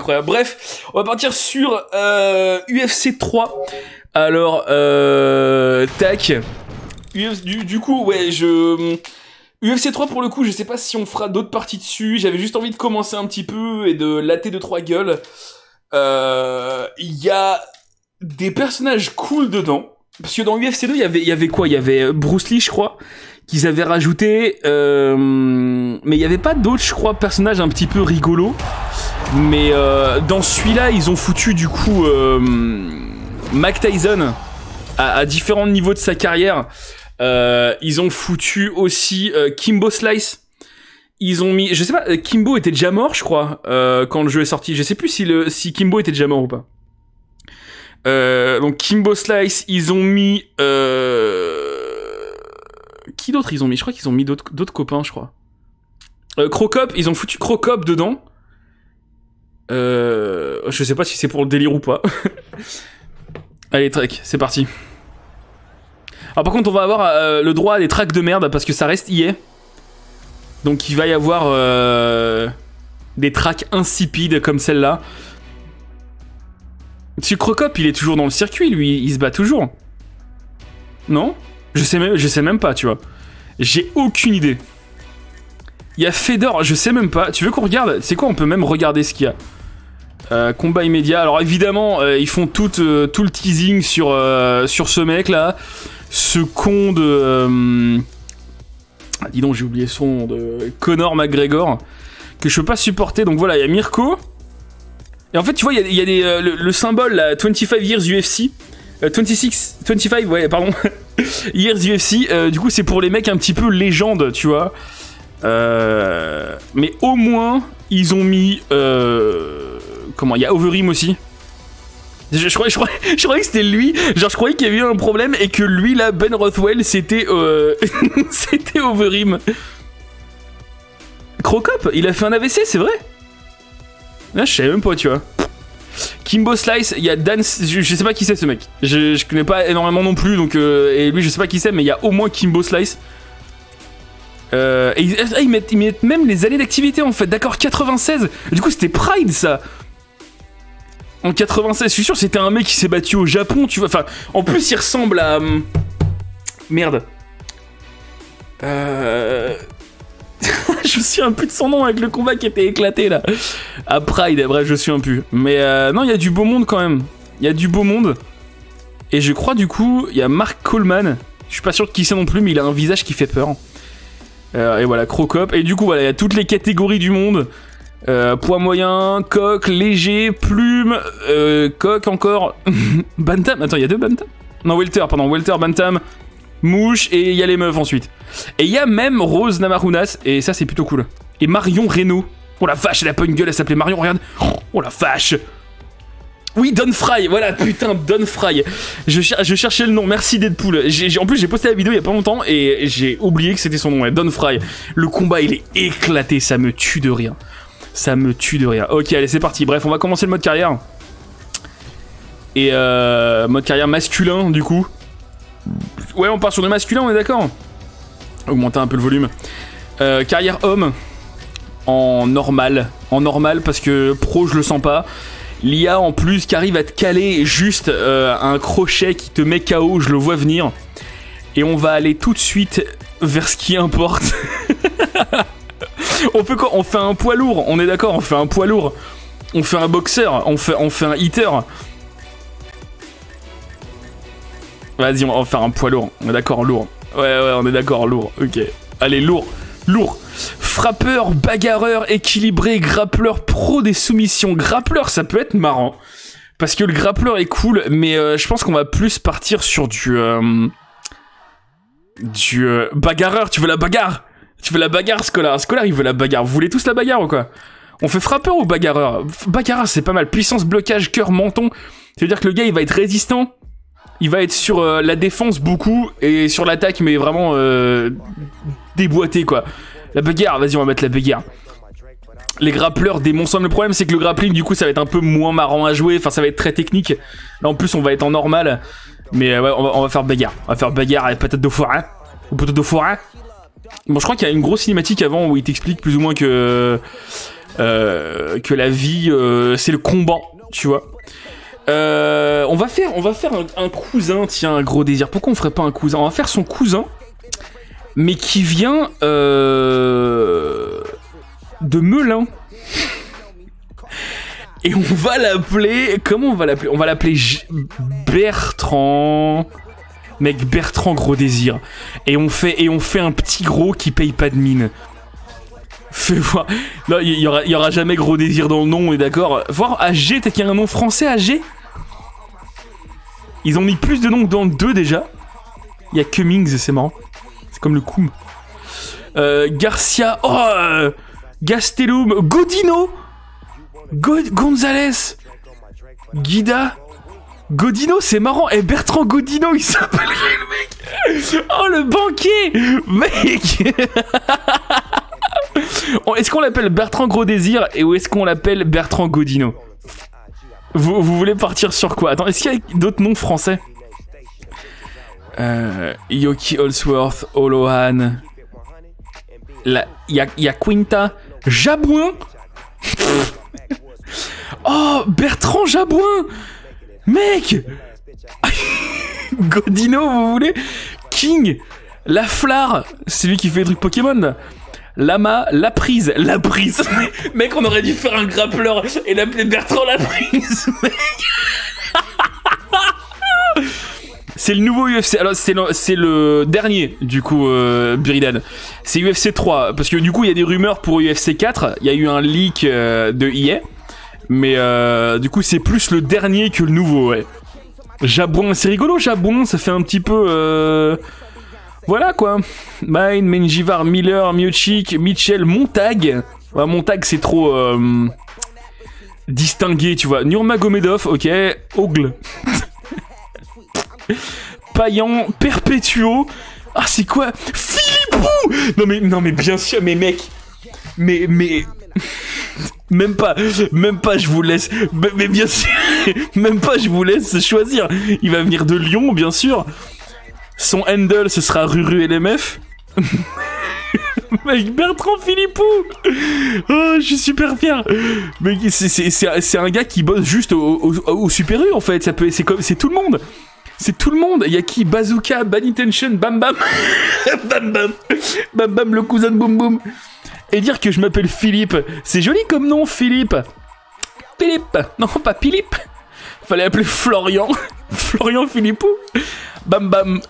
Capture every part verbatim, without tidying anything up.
incroyable. Bref, on va partir sur euh, U F C trois. Alors, euh, tac. Uf, du, du coup, ouais, je... U F C trois, pour le coup, je sais pas si on fera d'autres parties dessus. J'avais juste envie de commencer un petit peu et de latter deux trois gueules. Euh, il y a des personnages cool dedans. Parce que dans U F C deux, il y avait, il y avait quoi? Il y avait Bruce Lee, je crois, qu'ils avaient rajouté. Euh, mais il y avait pas d'autres, je crois, personnages un petit peu rigolos. Mais euh, dans celui-là, ils ont foutu, du coup, euh, Mike Tyson à, à différents niveaux de sa carrière. Euh, ils ont foutu aussi euh, Kimbo Slice. Ils ont mis, je sais pas, Kimbo était déjà mort, je crois, euh, quand le jeu est sorti. Je sais plus si le si Kimbo était déjà mort ou pas. Euh, donc Kimbo Slice, ils ont mis euh... qui d'autre ils ont mis? Je crois qu'ils ont mis d'autres d'autres copains, je crois. Euh, Crocop, ils ont foutu Crocop dedans. Euh... Je sais pas si c'est pour le délire ou pas. Allez, Trek, c'est parti. Alors par contre, on va avoir euh, le droit à des tracks de merde parce que ça reste I A. Donc il va y avoir euh, des tracks insipides comme celle-là. Monsieur Crocop, il est toujours dans le circuit, lui, il se bat toujours. Non? Je sais même, je sais même pas, tu vois. J'ai aucune idée. Il y a Fedor, je sais même pas. Tu veux qu'on regarde? C'est quoi? On peut même regarder ce qu'il y a. Euh, combat immédiat. Alors évidemment, euh, ils font tout, euh, tout le teasing sur, euh, sur ce mec-là. Ce con de... Euh... Ah, dis donc, j'ai oublié son nom, de Conor McGregor, que je peux pas supporter. Donc voilà, il y a Mirko. Et en fait, tu vois, il y a, y a des, euh, le, le symbole, là, vingt-cinq years U F C. Euh, vingt-six, vingt-cinq, ouais, pardon. Years U F C, euh, du coup, c'est pour les mecs un petit peu légendes, tu vois. Euh, mais au moins, ils ont mis... Euh, comment, il y a Overeem aussi. Je, je, croyais, je, croyais, je croyais que c'était lui. Genre, je croyais qu'il y avait eu un problème et que lui, là, Ben Rothwell, c'était... Euh, c'était Overeem. Crocop, il a fait un A V C, c'est vrai? Là, je savais même pas, tu vois. Kimbo Slice, il y a Dan... Je, je sais pas qui c'est, ce mec. Je, je connais pas énormément non plus, donc... Euh, et lui, je sais pas qui c'est, mais il y a au moins Kimbo Slice. Euh, et ah, ils, mettent, ils mettent même les années d'activité, en fait. D'accord, quatre-vingt-seize. Du coup, c'était Pride, ça. En quatre-vingt-seize, je suis sûr que c'était un mec qui s'est battu au Japon, tu vois. Enfin, en plus, il ressemble à... Merde. Euh... je me souviens plus de son nom avec le combat qui était éclaté, là. À Pride, bref, je me souviens plus. Mais euh, non, il y a du beau monde, quand même. Il y a du beau monde. Et je crois, du coup, il y a Mark Coleman. Je suis pas sûr de qui c'est non plus, mais il a un visage qui fait peur. Euh, et voilà, Crocop. Et du coup, voilà, il y a toutes les catégories du monde. Euh, poids moyen, coq, léger, plume, euh, coq encore, bantam, attends, il y a deux bantam? Non, welter, pardon, welter, bantam, mouche, et il y a les meufs ensuite. Et il y a même Rose Namarunas, et ça c'est plutôt cool. Et Marion Reynaud. Oh la vache, elle a pas une gueule, elle s'appelait Marion, regarde. Oh la vache. Oui, Don Fry, voilà, putain, Don Fry. Je, cher je cherchais le nom, merci Deadpool. En plus, j'ai posté la vidéo il y a pas longtemps, et j'ai oublié que c'était son nom, ouais, Don Fry. Le combat, il est éclaté, ça me tue de rire. Ça me tue de rire. Ok, allez, c'est parti. Bref, on va commencer le mode carrière. Et euh, mode carrière masculin, du coup. Ouais, on part sur le masculin, on est d'accord? Augmenter un peu le volume. Euh, carrière homme. En normal. En normal, parce que pro, je le sens pas. L'I A, en plus, qui arrive à te caler juste euh, un crochet qui te met K O, je le vois venir. Et on va aller tout de suite vers ce qui importe. On fait quoi? On fait un poids lourd, on est d'accord, on fait un poids lourd. On fait un boxeur, on fait, on fait un hitter. Vas-y, on va faire un poids lourd. On est d'accord, lourd. Ouais, ouais, on est d'accord, lourd. Ok. Allez, lourd. Lourd. Frappeur, bagarreur, équilibré, grappleur, pro des soumissions. Grappleur, ça peut être marrant. Parce que le grappleur est cool, mais euh, je pense qu'on va plus partir sur du... Euh, du... Euh, bagarreur, tu veux la bagarre? Tu veux la bagarre, Scholar? Scholar, il veut la bagarre. Vous voulez tous la bagarre ou quoi? On fait frappeur ou bagarreur? Bagarreur, c'est pas mal. Puissance, blocage, cœur, menton. Ça veut dire que le gars, il va être résistant. Il va être sur euh, la défense beaucoup. Et sur l'attaque, mais vraiment euh, déboîté, quoi. La bagarre, vas-y, on va mettre la bagarre. Les grappleurs, des monstres. Le problème, c'est que le grappling, du coup, ça va être un peu moins marrant à jouer. Enfin, ça va être très technique. Là, en plus, on va être en normal. Mais euh, ouais, on va, on va faire bagarre. On va faire bagarre avec patate de forain. Ou patate de forain. Bon, je crois qu'il y a une grosse cinématique avant où il t'explique plus ou moins que... euh, que la vie, euh, c'est le combat, tu vois. Euh, on va faire, on va faire un, un cousin, tiens, un gros désir. Pourquoi on ferait pas un cousin? On va faire son cousin, mais qui vient euh, de Melun. Et on va l'appeler... Comment on va l'appeler? On va l'appeler J... Bertrand... Mec, Bertrand Gros Désir. Et on fait, et on fait un petit gros qui paye pas de mine. Fais voir... Là, il y aura, y aura jamais Gros Désir dans le nom, on est d'accord? Voir A G, peut-être qu'il y a un nom français, A G? Ils ont mis plus de noms que dans le deux, déjà. Il y a Cummings, c'est marrant. C'est comme le Koum. Euh, Garcia... Oh euh, Gastelum... Godino God Gonzalez, Guida, Godino, c'est marrant. Et Bertrand Godino, il s'appellerait le mec. Oh le banquier, mec. Est-ce qu'on l'appelle Bertrand Gros Désir et ou est-ce qu'on l'appelle Bertrand Godino? vous, vous voulez partir sur quoi? Attends, est-ce qu'il y a d'autres noms français? euh, Yoki Holsworth, Olohan. Il y a, y a Quinta Jabouin. Oh, Bertrand Jabouin. Mec. Godino, vous voulez? King Laflare, c'est lui qui fait les trucs Pokémon là. Lama, la prise, la prise. Mec, on aurait dû faire un grappleur et l'appeler Bertrand la prise. C'est le nouveau U F C. Alors, c'est le, c'est le dernier, du coup, euh, Buridan. C'est U F C trois. Parce que, du coup, il y a des rumeurs pour U F C quatre. Il y a eu un leak euh, de E A. Mais, euh, du coup, c'est plus le dernier que le nouveau, ouais. Jabouin, c'est rigolo, Jabouin. Ça fait un petit peu... Euh... Voilà, quoi. Mine, Menjivar, Miller, Miocic, Mitchell, Montag. Ouais, Montag, c'est trop... Euh... distingué, tu vois. Nurmagomedov, ok. Ogle. Payan, Perpetuo. Ah, c'est quoi? Philippou. Non mais, non mais bien sûr, mais mec. Mais, mais... Même pas, même pas, je vous laisse... Mais, mais bien sûr, même pas, je vous laisse choisir. Il va venir de Lyon, bien sûr. Son handle, ce sera Ruru L M F. Mec, Bertrand Philippou. Oh, je suis super fier. Mec, c'est un gars qui bosse juste au, au, au Super U, en fait. Ça peut, c'est comme, c'est tout le monde. C'est tout le monde. Il y a qui? Bazooka, Bad Intention, Bam Bam. Bam Bam. Bam Bam, le cousin de Boum Boum. Et dire que je m'appelle Philippe. C'est joli comme nom, Philippe. Philippe. Non, pas Philippe. Fallait appeler Florian. Florian Philippou. Bam Bam.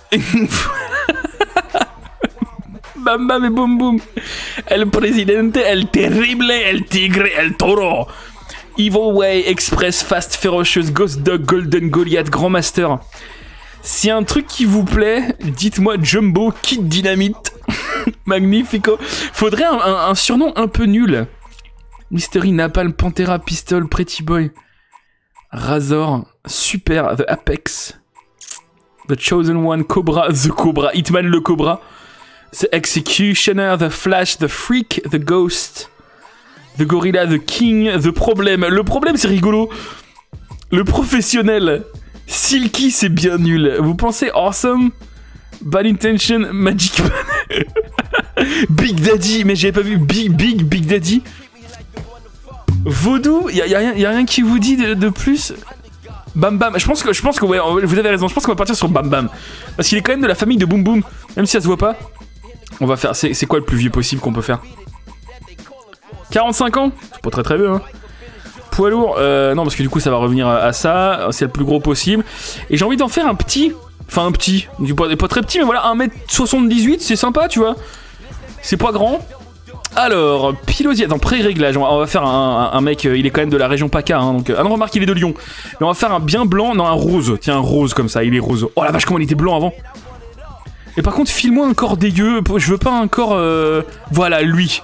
Bam Bam et Boum Boum. El Presidente, El Terrible, El Tigre, El Toro. Evil Way, Express, Fast, Ferocious, Ghost Dog, Golden Goliath, Grand Master. Si un truc qui vous plaît, dites-moi Jumbo, Kid Dynamite. Magnifico. Faudrait un, un, un surnom un peu nul. Mystery, Napalm, Pantera, Pistol, Pretty Boy. Razor, Super, The Apex. The Chosen One, Cobra, The Cobra, Hitman le Cobra. The Executioner, The Flash, The Freak, The Ghost. The Gorilla, The King, The Problem. Le problème, c'est rigolo. Le professionnel. Silky, c'est bien nul. Vous pensez Awesome? Bad Intention, Magic Man. Big Daddy, mais j'avais pas vu. Big, Big, Big Daddy. Vaudou, y'a y a, y a rien qui vous dit de, de plus? Bam Bam, je pense que, je pense que ouais, vous avez raison, je pense qu'on va partir sur Bam Bam. Parce qu'il est quand même de la famille de Boum Boum. Même si ça se voit pas. On va faire, c'est quoi le plus vieux possible qu'on peut faire? quarante-cinq ans? C'est pas très très vieux, hein. Poids lourd, euh, non, parce que du coup ça va revenir à, à ça, c'est le plus gros possible. Et j'ai envie d'en faire un petit, enfin un petit, pas, pas très petit, mais voilà, un mètre soixante-dix-huit, c'est sympa, tu vois. C'est pas grand. Alors, Pilosi, attends, pré-réglage, on, on va faire un, un, un mec, il est quand même de la région PACA, hein, donc... Ah non, remarque, il est de Lyon. Mais on va faire un bien blanc, non, un rose, tiens, un rose comme ça, il est rose. Oh la vache, comment il était blanc avant. Et par contre, file-moi un corps dégueu, je veux pas un corps... Euh... Voilà, lui.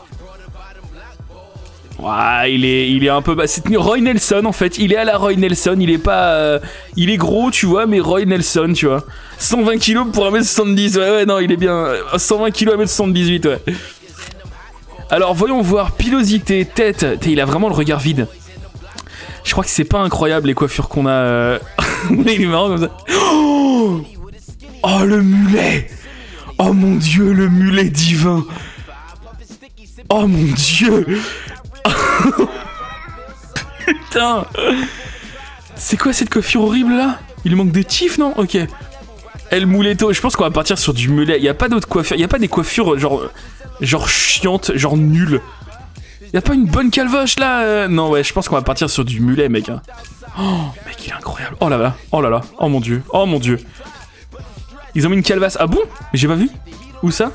Ouais, il est, il est un peu... Bah, c'est Roy Nelson, en fait. Il est à la Roy Nelson. Il est pas... Euh, il est gros, tu vois, mais Roy Nelson, tu vois. cent vingt kilos pour un mètre soixante-dix. Ouais, ouais, non, il est bien... cent vingt kilos à un mètre soixante-dix-huit, ouais. Alors, voyons voir. Pilosité, tête. Il a vraiment le regard vide. Je crois que c'est pas incroyable, les coiffures qu'on a... Euh... il est marrant comme ça. Oh, oh, le mulet. Oh, mon Dieu, le mulet divin. Oh, mon Dieu. Putain. C'est quoi cette coiffure horrible là? Il lui manque des tifs, non? Ok. El Muletto, je pense qu'on va partir sur du mulet. Y a pas d'autres coiffures, y a pas des coiffures genre genre chiantes, genre nulles. Y a pas une bonne calvoche là euh... Non ouais, je pense qu'on va partir sur du mulet, mec. Hein. Oh, mec, il est incroyable. Oh là là, oh là là, oh mon dieu, oh mon dieu. Ils ont mis une calvasse. Ah bon? J'ai pas vu. Où ça?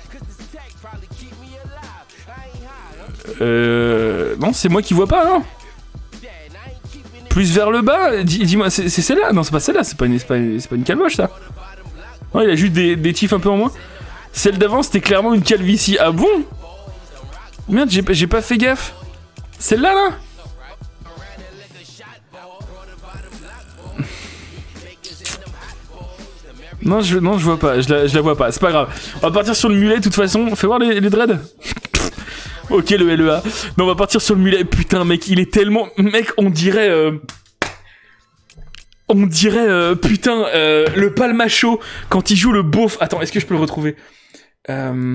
Euh... Non, c'est moi qui vois pas, non? Plus vers le bas? Dis-moi, c'est celle-là? Non, c'est pas celle-là, c'est pas, pas, pas une calvoche, ça. Non, il a juste des, des tifs un peu en moins. Celle d'avant, c'était clairement une calvitie. Ah bon? Merde, j'ai pas fait gaffe. Celle-là, là, là Non, je, non, je vois pas, je la, je la vois pas, c'est pas grave. On va partir sur le mulet de toute façon. Fais voir les, les dreads. Ok, le L E A. Non, on va partir sur le mulet. Putain, mec, il est tellement... Mec, on dirait... Euh... On dirait, euh, putain, euh, le Palmacho quand il joue le beauf. Attends, est-ce que je peux le retrouver? euh...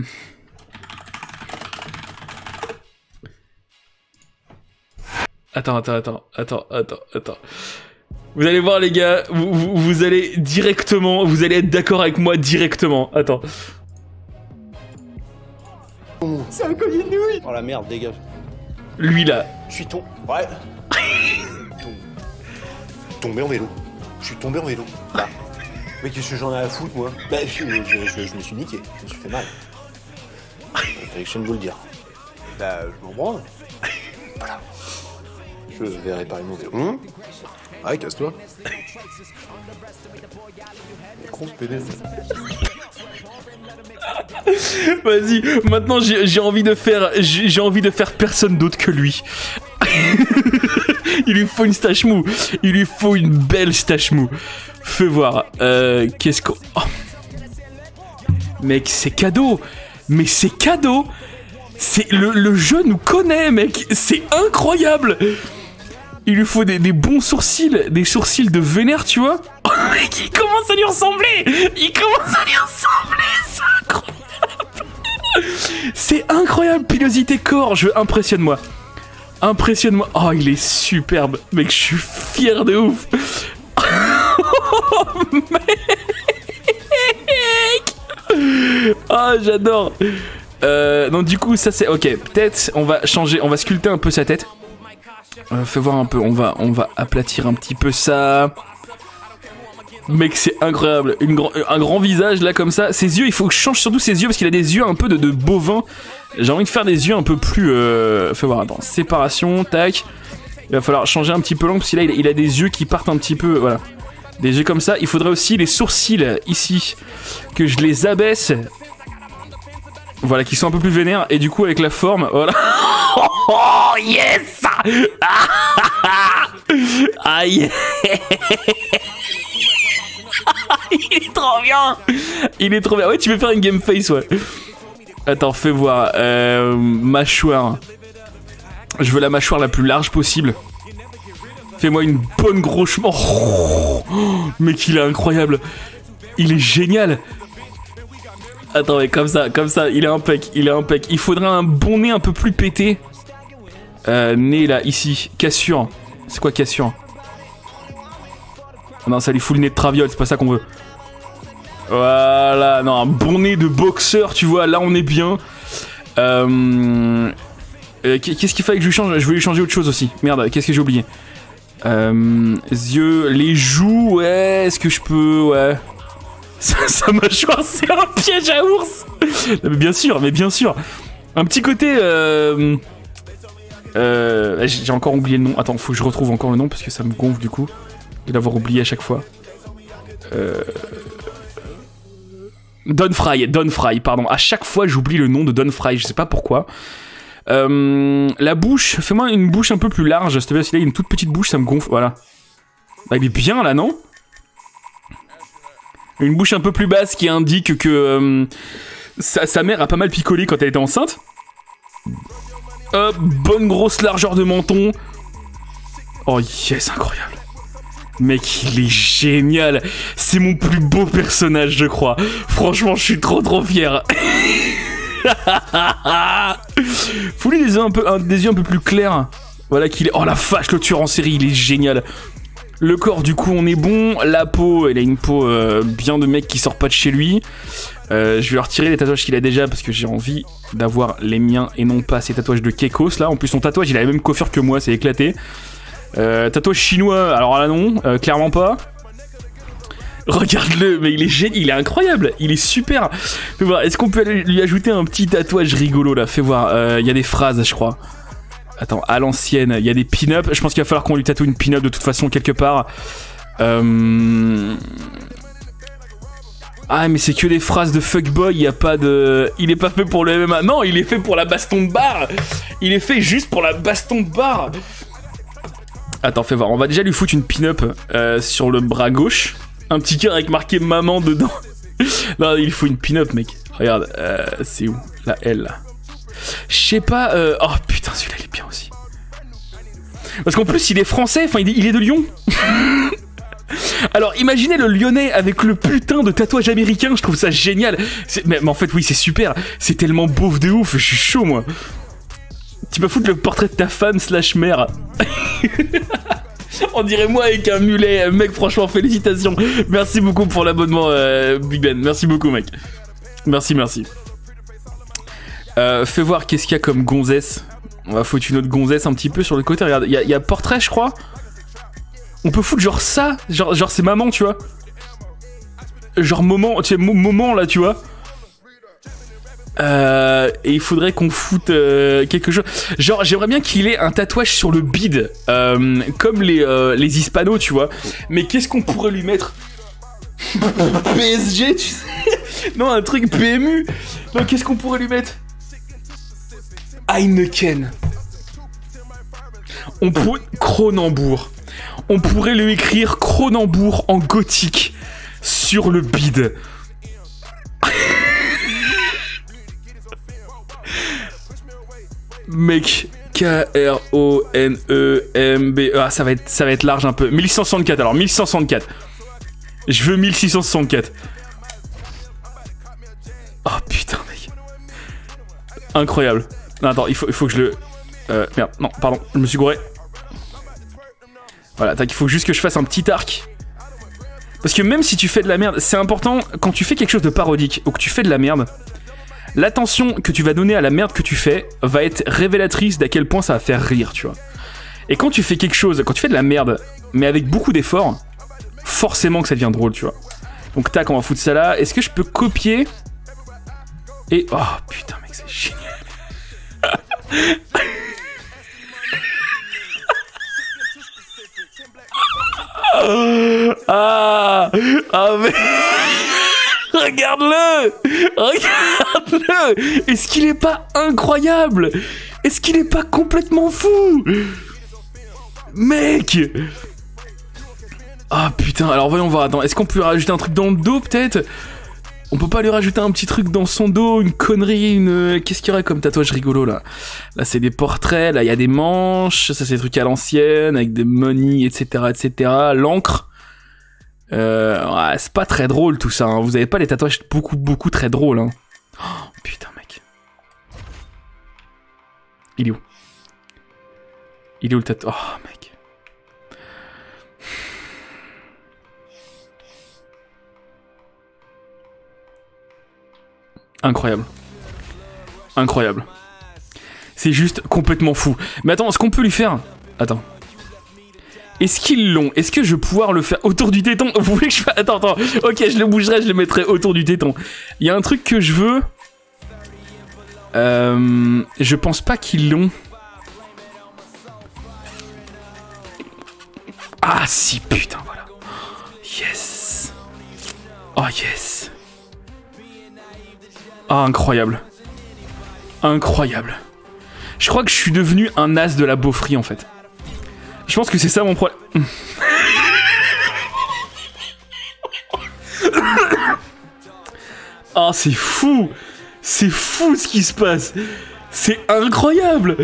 Attends, attends, attends, attends, attends, attends. Vous allez voir les gars, vous, vous, vous allez directement, vous allez être d'accord avec moi directement. Attends. C'est un collier de nouilles. Oh la merde, dégage. Lui là. Je suis tombé. Ouais. Tombé en vélo. Je suis tombé en vélo. Bah. Mais qu'est-ce que j'en ai à foutre moi? Bah je, je, je, je me suis niqué, je me suis fait mal. Fallait que je vienne vous le dire. Bah je m'en branle. Voilà. Je vais réparer mon vélo. Hum Ouais, casse-toi. Grosse pédale. Vas-y, maintenant j'ai envie de faire, j'ai envie de faire personne d'autre que lui. Il lui faut une stache mou, il lui faut une belle stache mou. Fais voir, euh, qu'est-ce qu'on... Oh. Mec, c'est cadeau, mais c'est cadeau. C'est le, le jeu nous connaît, mec, c'est incroyable. Il lui faut des, des bons sourcils, des sourcils de vénère, tu vois. Oh, mec, il commence à lui ressembler. Il commence à lui ressembler, c'est incroyable. C'est incroyable, pilosité corps, je impressionne-moi. Impressionne-moi. Oh, il est superbe. Mec, je suis fier de ouf. Oh, mec. Ah, oh, j'adore. Euh, donc du coup, ça c'est... Ok, peut-être on va changer, on va sculpter un peu sa tête. Euh, fais voir un peu, on va, on va aplatir un petit peu ça. Mec, c'est incroyable. Une gr un grand visage là comme ça. Ses yeux, il faut que je change surtout ses yeux parce qu'il a des yeux un peu de, de bovin. J'ai envie de faire des yeux un peu plus... Euh... Fais voir, attends, séparation, tac. Il va falloir changer un petit peu l'angle parce qu'il a, il a des yeux qui partent un petit peu... Voilà. Des yeux comme ça. Il faudrait aussi les sourcils ici. Que je les abaisse. Voilà, qui sont un peu plus vénères. Et du coup, avec la forme, voilà. Oh, yes. Ah, yeah. Il est trop bien. Il est trop bien. Ouais, tu peux faire une game face, ouais. Attends, fais voir. Euh, mâchoire. Je veux la mâchoire la plus large possible. Fais-moi une bonne grosse... Oh, mec, il est incroyable. Il est génial. Attends, mais comme ça, comme ça, il est impec, il est impec. Il faudrait un bon nez un peu plus pété. Euh, nez là, ici. Cassure. C'est quoi cassure? Non, ça lui fout le nez de Traviole, c'est pas ça qu'on veut. Voilà, non, un bon nez de boxeur, tu vois, là on est bien. Euh... euh qu'est-ce qu'il fallait que je lui change? Je voulais lui changer autre chose aussi. Merde, qu'est-ce que j'ai oublié? Euh... Yeux, les joues, ouais, est-ce que je peux, ouais. Sa mâchoire, c'est un piège à ours. Mais bien sûr, mais bien sûr. Un petit côté... Euh... Euh... J'ai encore oublié le nom. Attends, faut que je retrouve encore le nom parce que ça me gonfle du coup de l'avoir oublié à chaque fois. Euh... Don Fry, Don Fry, pardon. À chaque fois, j'oublie le nom de Don Fry, je sais pas pourquoi. Euh... La bouche, fais-moi une bouche un peu plus large, s'il te plaît, parce qu'il a une toute petite bouche, ça me gonfle, voilà. Bah, il est bien là, non? Une bouche un peu plus basse qui indique que euh, sa, sa mère a pas mal picolé quand elle était enceinte. Hop, bonne grosse largeur de menton. Oh yes, incroyable. Mec, il est génial. C'est mon plus beau personnage, je crois. Franchement, je suis trop trop fier. Faut-lui des yeux un peu, un, des yeux un peu plus clairs. Voilà qu'il est... Oh la vache, le tueur en série, il est génial. Le corps, du coup, on est bon. La peau, il a une peau euh, bien de mec qui sort pas de chez lui. Euh, je vais leur retirer les tatouages qu'il a déjà parce que j'ai envie d'avoir les miens et non pas ces tatouages de Kekos là. En plus, son tatouage, il a la même coiffure que moi, c'est éclaté. Euh, tatouage chinois, alors là non, euh, clairement pas. Regarde-le, mais il est génial, il est incroyable, il est super. Fais voir, est-ce qu'on peut lui ajouter un petit tatouage rigolo là? Fais voir, il euh, y a des phrases, je crois. Attends, à l'ancienne, il y a des pin-up. Je pense qu'il va falloir qu'on lui tatoue une pin-up de toute façon quelque part. Euh... Ah mais c'est que des phrases de fuckboy, il y a pas de... Il est pas fait pour le M M A. Non, il est fait pour la baston de bar. Il est fait juste pour la baston de bar. Attends, fais voir, on va déjà lui foutre une pin-up euh, sur le bras gauche. Un petit cœur avec marqué maman dedans. Non, il faut une pin-up, mec. Regarde, euh, c'est où? La L, là. Je sais pas... Euh... Oh putain, celui-là, il est bien aussi. Parce qu'en plus, il est français, enfin, il est de Lyon. Alors, imaginez le Lyonnais avec le putain de tatouage américain, je trouve ça génial. Mais, mais en fait, oui, c'est super. C'est tellement beauf de ouf, je suis chaud, moi. Tu vas foutre le portrait de ta femme slash mère. On dirait moi avec un mulet. Mec, franchement, félicitations. Merci beaucoup pour l'abonnement, euh, Big Ben. Merci beaucoup, mec. Merci, merci. Euh, fais voir qu'est-ce qu'il y a comme gonzesse. On va foutre une autre gonzesse un petit peu sur le côté. Regarde, il y, y a portrait, je crois. On peut foutre genre ça. Genre, genre c'est maman, tu vois. Genre moment, tu sais, moment là, tu vois. Euh, et il faudrait qu'on foute euh, quelque chose. Genre, j'aimerais bien qu'il ait un tatouage sur le bide, euh, comme les, euh, les hispanos, tu vois. Mais qu'est-ce qu'on pourrait lui mettre? P S G, tu sais. Non, un truc P M U. Non, qu'est-ce qu'on pourrait lui mettre? Heineken. On pourrait... Cronenbourg. On pourrait lui écrire Cronenbourg en gothique sur le bide. Mec, K R O N E M B E. Ah, ça va être, ça va être large un peu. mille six cent soixante-quatre, alors mille six cent soixante-quatre. Je veux mille six cent soixante-quatre. Oh putain, mec. Incroyable. Non, attends, il faut, il faut que je le... Euh, merde, non, pardon, je me suis gouré. Voilà, tac, il faut juste que je fasse un petit arc. Parce que même si tu fais de la merde, c'est important, quand tu fais quelque chose de parodique ou que tu fais de la merde, l'attention que tu vas donner à la merde que tu fais va être révélatrice d'à quel point ça va faire rire, tu vois. Et quand tu fais quelque chose, quand tu fais de la merde, mais avec beaucoup d'efforts, forcément que ça devient drôle, tu vois. Donc tac, on va foutre ça là. Est-ce que je peux copier? Et... Oh putain, mec, c'est génial. Ah, ah mais... Regarde-le! Regarde-le! Est-ce qu'il est pas incroyable? Est-ce qu'il est pas complètement fou? Mec! Ah putain, alors voyons voir, attends, est-ce qu'on peut lui rajouter un truc dans le dos peut-être? On peut pas lui rajouter un petit truc dans son dos, une connerie, une... Qu'est-ce qu'il y aurait comme tatouage rigolo là? Là c'est des portraits, là il y a des manches, ça c'est des trucs à l'ancienne, avec des money, et cetera et cetera. L'encre. Euh, ouais, c'est pas très drôle tout ça, hein. Vous avez pas les tatouages beaucoup beaucoup très drôles, hein. Oh, putain mec. Il est où? Il est où le tatouage? Oh mec. Incroyable. Incroyable. C'est juste complètement fou. Mais attends, est-ce qu'on peut lui faire... Attends. Est-ce qu'ils l'ont? Est-ce que je vais pouvoir le faire autour du téton? Vous voulez que je fasse... Attends, attends. Ok, je le bougerai, je le mettrai autour du téton. Il y a un truc que je veux... Euh... Je pense pas qu'ils l'ont. Ah si, putain, voilà. Yes. Oh yes. Ah, incroyable. Incroyable. Je crois que je suis devenu un as de la beaufrie, en fait. Je pense que c'est ça mon problème. Ah, c'est fou. C'est fou ce qui se passe. C'est incroyable.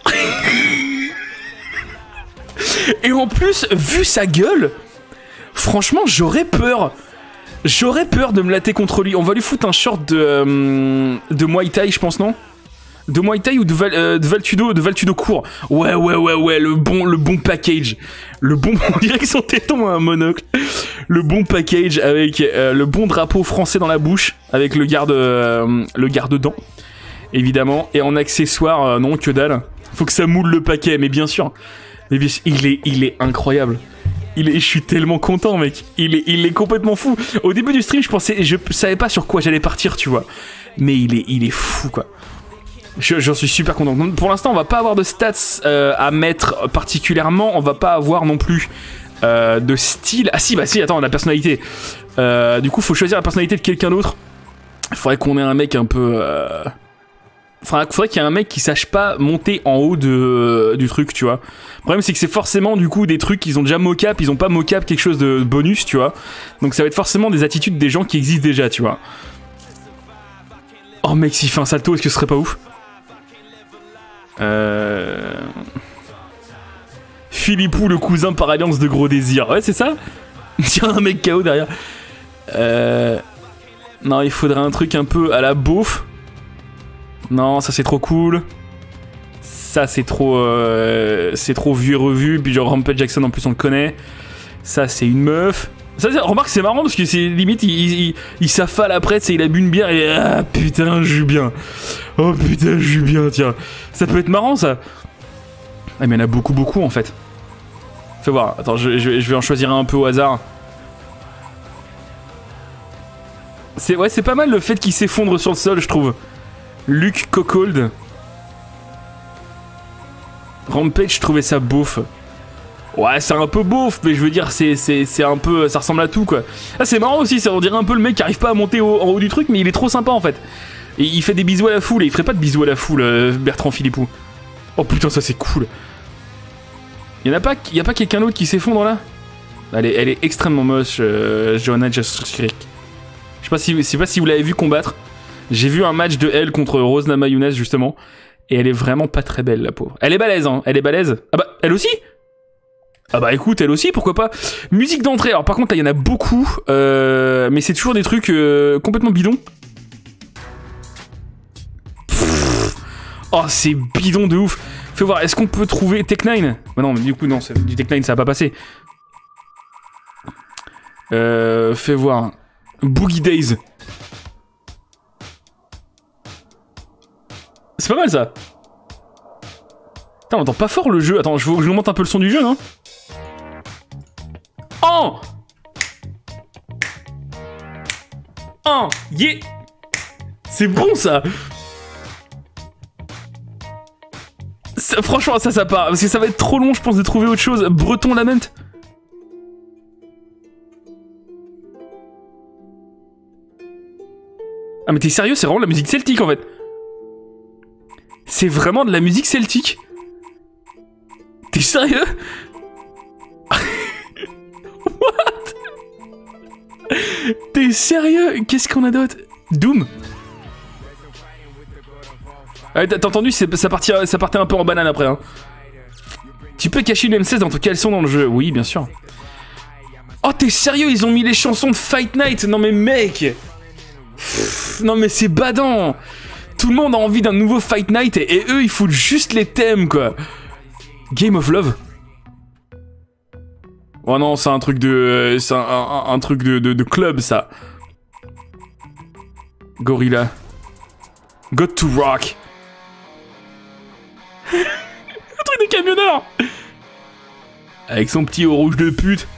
Et en plus, vu sa gueule, franchement, j'aurais peur. J'aurais peur de me latter contre lui. On va lui foutre un short de, euh, de Muay Thai, je pense, non? De Muay Thai ou de, Val, euh, de Valtudo, de Valtudo court. Ouais, ouais, ouais, ouais, le bon, le bon package. Le bon, on dirait que son téton a un monocle. Le bon package avec euh, le bon drapeau français dans la bouche, avec le garde, euh, le garde-dents, évidemment. Et en accessoire, euh, non, que dalle. Faut que ça moule le paquet, mais bien sûr. Mais bien sûr, il est, il est incroyable. Il est, je suis tellement content, mec. Il est, il est complètement fou. Au début du stream, je pensais, je savais pas sur quoi j'allais partir, tu vois. Mais il est, il est fou, quoi. J'en suis super content. Donc, pour l'instant, on va pas avoir de stats euh, à mettre particulièrement. On va pas avoir non plus euh, de style. Ah si, bah si, attends, la personnalité. Euh, du coup, faut choisir la personnalité de quelqu'un d'autre. Il faudrait qu'on ait un mec un peu... Euh... Faudrait, faudrait qu'il y ait un mec qui sache pas monter en haut de, du truc, tu vois. Le problème, c'est que c'est forcément, du coup, des trucs qu'ils ont déjà mocap. Ils ont pas mocap quelque chose de bonus, tu vois. Donc ça va être forcément des attitudes des gens qui existent déjà, tu vois. Oh mec, s'il fait un salto, est-ce que ce serait pas ouf? Euh... Philippou, le cousin par alliance de gros désir. Ouais, c'est ça. Tiens, un mec K O derrière. Euh... Non, il faudrait un truc un peu à la beauf. Non, ça c'est trop cool. Ça c'est trop... Euh... C'est trop vieux et revu. Puis genre Rampage Jackson en plus on le connaît. Ça c'est une meuf. Ça, remarque, c'est marrant parce que c'est limite, il, il, il s'affale après, il a bu une bière et ah putain, je joue bien. Oh putain, je joue bien, tiens. Ça peut être marrant ça. Ah, mais il y en a beaucoup, beaucoup en fait. Fais voir, attends, je, je, je vais en choisir un peu au hasard. C'est ouais, c'est pas mal le fait qu'il s'effondre sur le sol, je trouve. Luke Cockhold. Rampage, je trouvais ça beauf. Ouais, c'est un peu beauf, mais je veux dire, c'est, c'est, c'est un peu... Ça ressemble à tout, quoi. Ah, c'est marrant aussi, on dirait un peu le mec qui arrive pas à monter au, en haut du truc, mais il est trop sympa, en fait. Et il fait des bisous à la foule, et il ferait pas de bisous à la foule, euh, Bertrand Philippou. Oh putain, ça c'est cool. Y'en a pas, y a pas quelqu'un d'autre qui s'effondre, là? Elle est, elle est extrêmement moche, euh, Johanna Jaskrik. Je sais pas si, je sais pas si vous l'avez vu combattre. J'ai vu un match de elle contre Rose Namajunas, justement. Et elle est vraiment pas très belle, la pauvre. Elle est balèze, hein. Elle est balèze. Ah bah, elle aussi? Ah bah écoute, elle aussi, pourquoi pas. Musique d'entrée, alors par contre, il y en a beaucoup, euh, mais c'est toujours des trucs euh, complètement bidons. Pff, oh, c'est bidon de ouf. Fais voir, est-ce qu'on peut trouver Tech neuf? Bah non, mais du coup, non, du Tech neuf, ça va pas passer. Euh, fais voir. Boogie Days. C'est pas mal, ça. Putain, on entend pas fort le jeu. Attends, je veux que je monte un peu le son du jeu, non? Oh Oh yeah. C'est bon ça. ça Franchement ça ça part. Parce que ça va être trop long je pense de trouver autre chose. Breton Lament. Ah mais t'es sérieux, c'est vraiment de la musique celtique en fait. C'est vraiment de la musique celtique. T'es sérieux? T'es sérieux? Qu'est-ce qu'on a d'autre? Doom? Ah, t'as entendu, ça partait, ça partait un peu en banane après. Hein. Tu peux cacher une M seize dans ton caleçon dans le jeu? Oui, bien sûr. Oh, t'es sérieux? Ils ont mis les chansons de Fight Night? Non mais mec! Pff, non mais c'est badant! Tout le monde a envie d'un nouveau Fight Night et, et eux ils foutent juste les thèmes quoi. Game of Love? Oh non, c'est un truc de... C'est un, un, un truc de, de, de club, ça. Gorilla. Got to Rock. Un truc de camionneur. Avec son petit haut rouge de pute.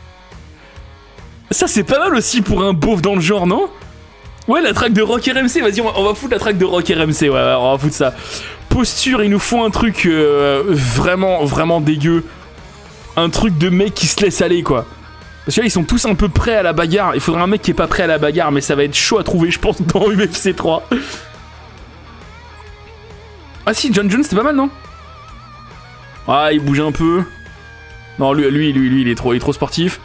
Ça, c'est pas mal aussi pour un beauf dans le genre, non? Ouais, la track de Rock R M C. Vas-y, on, on va foutre la track de Rock R M C. Ouais, ouais, on va foutre ça. Posture, il nous faut un truc euh, vraiment, vraiment dégueu. Un truc de mec qui se laisse aller quoi. Parce que là ils sont tous un peu prêts à la bagarre. Il faudrait un mec qui est pas prêt à la bagarre. Mais ça va être chaud à trouver je pense dans U F C trois. Ah si, John Jones c'était pas mal non? Ah il bouge un peu. Non lui lui lui, lui il, est trop, il est trop sportif.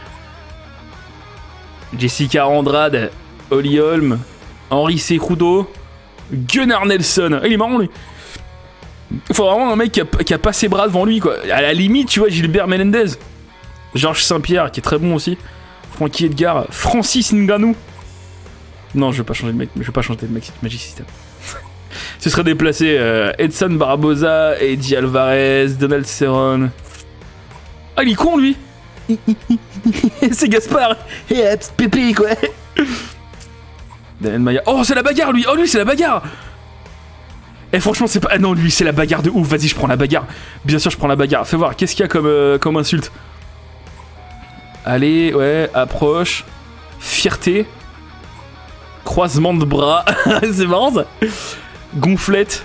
Jessica Andrade, Holly Holm, Henry Cejudo, Gunnar Nelson. Ah, il est marrant lui. Il faut vraiment un mec qui a, qui a pas ses bras devant lui quoi. À la limite tu vois Gilbert Melendez, Georges Saint-Pierre qui est très bon aussi, Frankie Edgar, Francis Ngannou. Non je vais pas changer de mec, je vais pas changer de mec, Magic System. se serait déplacé. Euh, Edson Barboza, Eddie Alvarez, Donald Cerrone. Ah, il est con, lui. C'est Gaspard. Et Pépé, quoi. Daniel Maya. Oh, c'est la bagarre, lui. Oh, lui, c'est la bagarre. Eh, franchement, c'est pas... Ah non, lui, c'est la bagarre de ouf. Vas-y, je prends la bagarre. Bien sûr, je prends la bagarre. Fais voir, qu'est-ce qu'il y a comme, euh, comme insulte? Allez, ouais, approche. Fierté. Croisement de bras. C'est marrant, ça. Gonflette.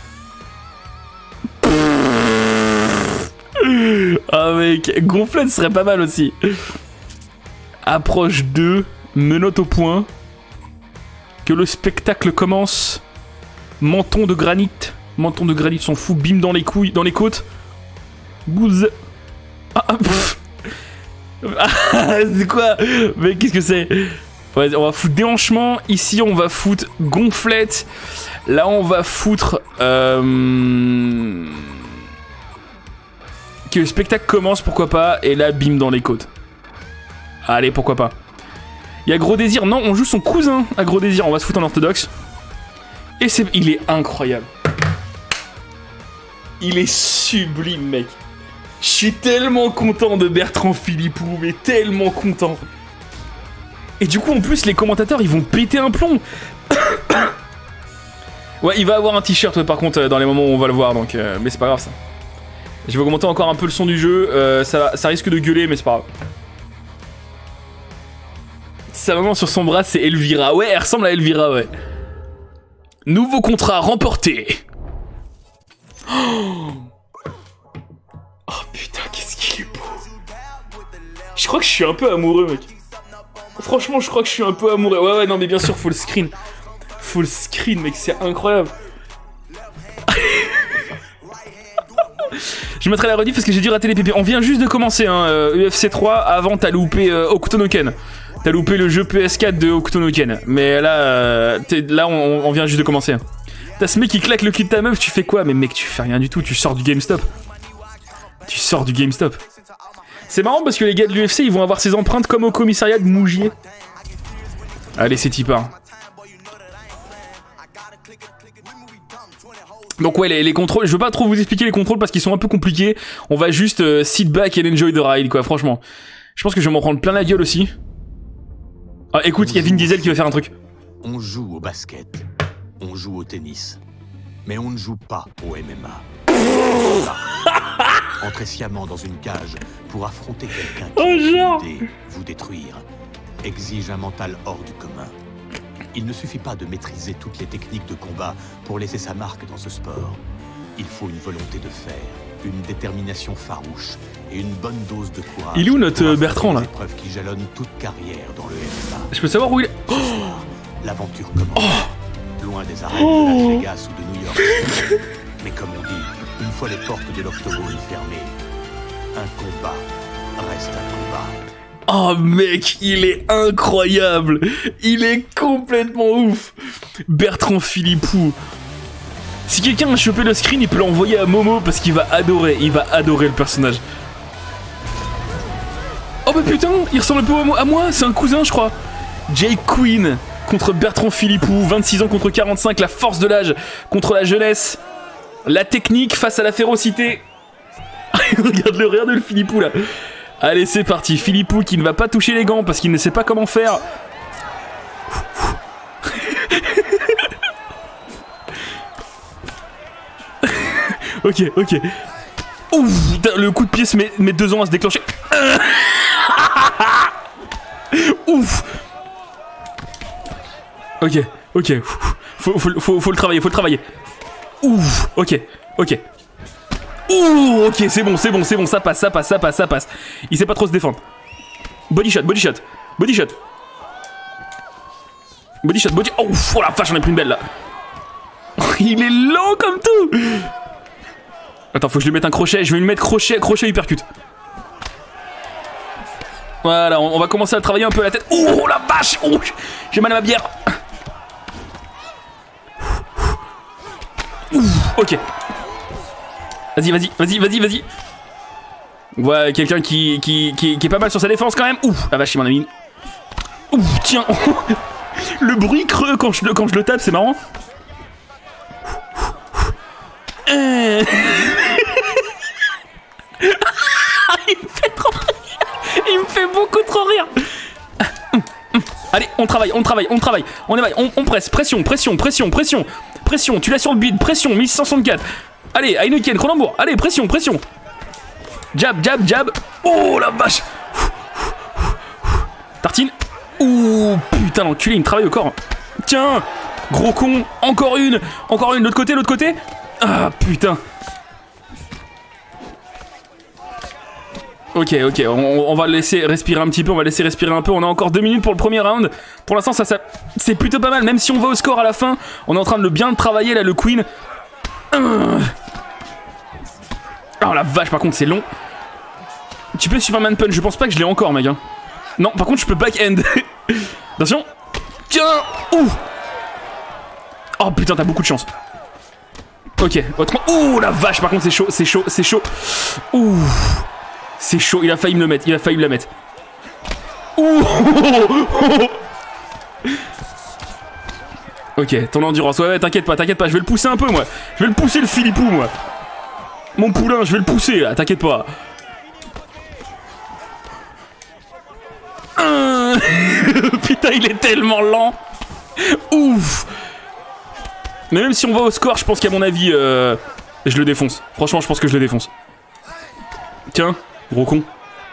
Ah, mec, gonflette serait pas mal aussi. Approche deux. Menotte au point. Que le spectacle commence. Menton de granit. Menton de granit, s'en fout. Bim dans les couilles, dans les côtes. Bouze. Ah, pff. Ah, c'est quoi? Mais qu'est-ce que c'est? Ouais, on va foutre déhanchement. Ici, on va foutre gonflette. Là, on va foutre... Euh... Que le spectacle commence, pourquoi pas. Et là, bim dans les côtes. Allez, pourquoi pas. Il y a Gros Désir. Non, on joue son cousin à Gros Désir. On va se foutre en orthodoxe. Et c'est... Il est incroyable. Il est sublime, mec. Je suis tellement content de Bertrand Philippou, mais tellement content. Et du coup, en plus, les commentateurs, ils vont péter un plomb. Ouais, il va avoir un t-shirt, ouais, par contre, dans les moments où on va le voir, donc... Euh, mais c'est pas grave, ça. Je vais augmenter encore un peu le son du jeu. Euh, ça, ça risque de gueuler, mais c'est pas grave. Sa maman sur son bras, c'est Elvira. Ouais, elle ressemble à Elvira, ouais. Nouveau contrat remporté. Oh, oh putain, qu'est-ce qu'il est beau. Je crois que je suis un peu amoureux, mec. Franchement, je crois que je suis un peu amoureux. Ouais, ouais, non, mais bien sûr, full screen. Full screen, mec, c'est incroyable. Je mettrai la rediff parce que j'ai dû rater les pépés. On vient juste de commencer, hein, euh, U F C trois. Avant, t'as loupé euh, Hokuto no Ken. T'as loupé le jeu P S quatre de Hokuto no Ken. Mais là, euh, là on, on vient juste de commencer. T'as ce mec qui claque le cul de ta meuf, tu fais quoi? Mais mec, tu fais rien du tout, tu sors du GameStop. Tu sors du GameStop. C'est marrant parce que les gars de l'U F C, ils vont avoir ces empreintes comme au commissariat de Mougier. Allez, c'est y part. Donc ouais, les, les contrôles, je veux pas trop vous expliquer les contrôles parce qu'ils sont un peu compliqués. On va juste euh, sit back and enjoy the ride, quoi, franchement. Je pense que je vais m'en prendre plein la gueule aussi. Ah, écoute, il y a Vin Diesel qui va faire un truc. On joue au basket, on joue au tennis, mais on ne joue pas au M M A. Entrez sciemment dans une cage pour affronter quelqu'un qui oh, genre. peut vous détruire, exige un mental hors du commun. Il ne suffit pas de maîtriser toutes les techniques de combat pour laisser sa marque dans ce sport. Il faut une volonté de fer, une détermination farouche et une bonne dose de courage. Il est où notre Bertrand, là? Épreuve qui jalonne toute carrière dans le M M A. Je peux savoir où il est? Oh, l'aventure commence. Oh, loin des arènes oh. de Las Vegas ou de New York. Mais comme on dit, une fois les portes de l'octogone fermées, un combat reste un combat. Oh mec, il est incroyable. Il est complètement ouf. Bertrand Philippou. Si quelqu'un a chopé le screen, il peut l'envoyer à Momo parce qu'il va adorer. Il va adorer le personnage. Oh bah putain, il ressemble un peu à moi. C'est un cousin, je crois. Jake Queen contre Bertrand Philippou. vingt-six ans contre quarante-cinq. La force de l'âge contre la jeunesse. La technique face à la férocité. Regarde-le, regarde-le le Philippou là. Allez, c'est parti. Philippou qui ne va pas toucher les gants parce qu'il ne sait pas comment faire. Ok, ok. Ouf, le coup de pied se met, met deux ans à se déclencher. Ouf. Ok, ok. Faut, faut, faut, faut le travailler, faut le travailler. Ouf, ok, ok. Ouh, ok, c'est bon, c'est bon, c'est bon, ça passe, ça passe, ça passe, ça passe. Il sait pas trop se défendre. Body shot, body shot, body shot. Body shot, body... Oh, oh la vache, j'en ai pris une belle, là. Il est lent comme tout. Attends, faut que je lui mette un crochet, je vais lui mettre crochet, crochet uppercut. Voilà, on, on va commencer à travailler un peu la tête. Oh, la vache. Oh, j'ai mal à ma bière. Ouh, ok. Vas-y, vas-y, vas-y, vas-y, vas-y. Ouais, quelqu'un qui, qui, qui, qui est pas mal sur sa défense quand même. Ouh, la vache, il m'en a mis. Ouh, tiens. Le bruit creux quand je, quand je le tape, c'est marrant. Euh... Il me fait trop rire. Il me fait beaucoup trop rire. Allez, on travaille, on travaille, on travaille. On travaille, on, on presse. Pression, pression, pression, pression. Pression, tu l'as sur le bide. Pression, mille six cent soixante-quatre. Allez, Heineken, Cronenbourg. Allez, pression, pression. Jab, jab, jab. Oh la vache. Tartine. Ouh, putain, l'enculé, il me travaille au corps. Tiens, gros con. Encore une. Encore une. L'autre côté, l'autre côté. Ah, putain. Ok, ok, on, on va le laisser respirer un petit peu, on va laisser respirer un peu. On a encore deux minutes pour le premier round. Pour l'instant, ça, ça c'est plutôt pas mal. Même si on va au score à la fin, on est en train de le bien travailler là, le Queen. Oh la vache, par contre, c'est long. Tu peux Superman Punch, je pense pas que je l'ai encore, mec. Hein. Non, par contre, je peux back-end. Attention. Tiens. Ouh. Oh putain, t'as beaucoup de chance. Ok, autrement. Ouh la vache, par contre, c'est chaud, c'est chaud, c'est chaud. Ouh. C'est chaud, il a failli me le mettre, il a failli me la mettre. Ouh. Ok, ton endurance, ouais, ouais, t'inquiète pas, t'inquiète pas, je vais le pousser un peu, moi. Je vais le pousser, le Philippou, moi. Mon poulain, je vais le pousser, là, t'inquiète pas. Euh... Putain, il est tellement lent. Ouf. Mais même si on va au score, je pense qu'à mon avis, euh, je le défonce. Franchement, je pense que je le défonce. Tiens. Gros con.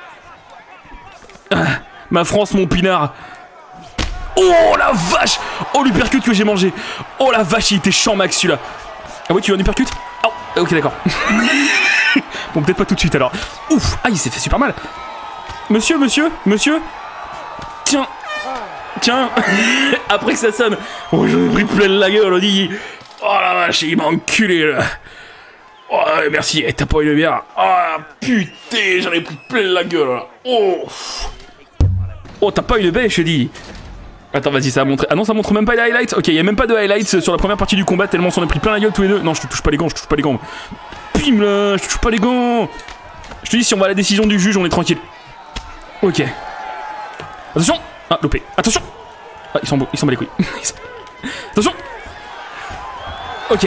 Ah, ma France, mon pinard. Oh la vache. Oh l'uppercut que j'ai mangé. Oh la vache, il était chiant max celui-là. Ah oui, tu veux un uppercut? Oh, ok d'accord. Bon, peut-être pas tout de suite alors. Ouf. Ah, il s'est fait super mal. Monsieur, monsieur, monsieur. Tiens. Tiens. Après que ça sonne. Oh, j'en ai pris plein la gueule, on dit. Oh la vache, il m'a enculé là. Oh, merci, t'as pas eu le bière. Ah, oh, putain, j'en ai pris plein la gueule là. Oh, oh t'as pas eu le bain, je te dis. Attends, vas-y, ça a montré. Ah non, ça montre même pas les highlights. Ok, il y a même pas de highlights sur la première partie du combat, tellement on s'en a pris plein la gueule tous les deux. Non, je te touche pas les gants, je te touche pas les gants. Pim là, je te touche pas les gants. Je te dis, si on va à la décision du juge, on est tranquille. Ok. Attention. Ah, loupé. Attention. Ah, ils sont beaux, ils sont bas les couilles. Attention. Ok.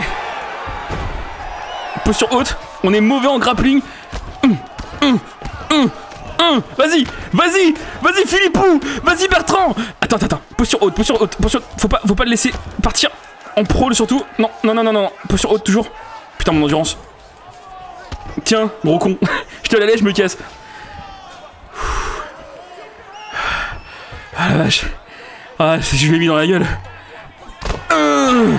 Posture haute, on est mauvais en grappling. Hum, hum, hum, hum. Vas-y, vas-y, vas-y Philippou, vas-y Bertrand. Attends, attends, attends, posture haute, posture haute, posture... Faut pas, faut pas le laisser partir en pro surtout. Non, non, non, non, non, posture haute toujours. Putain, mon endurance. Tiens, gros con. Je te la laisse, je me casse. Ah la vache. Ah, je l'ai mis dans la gueule. Euh...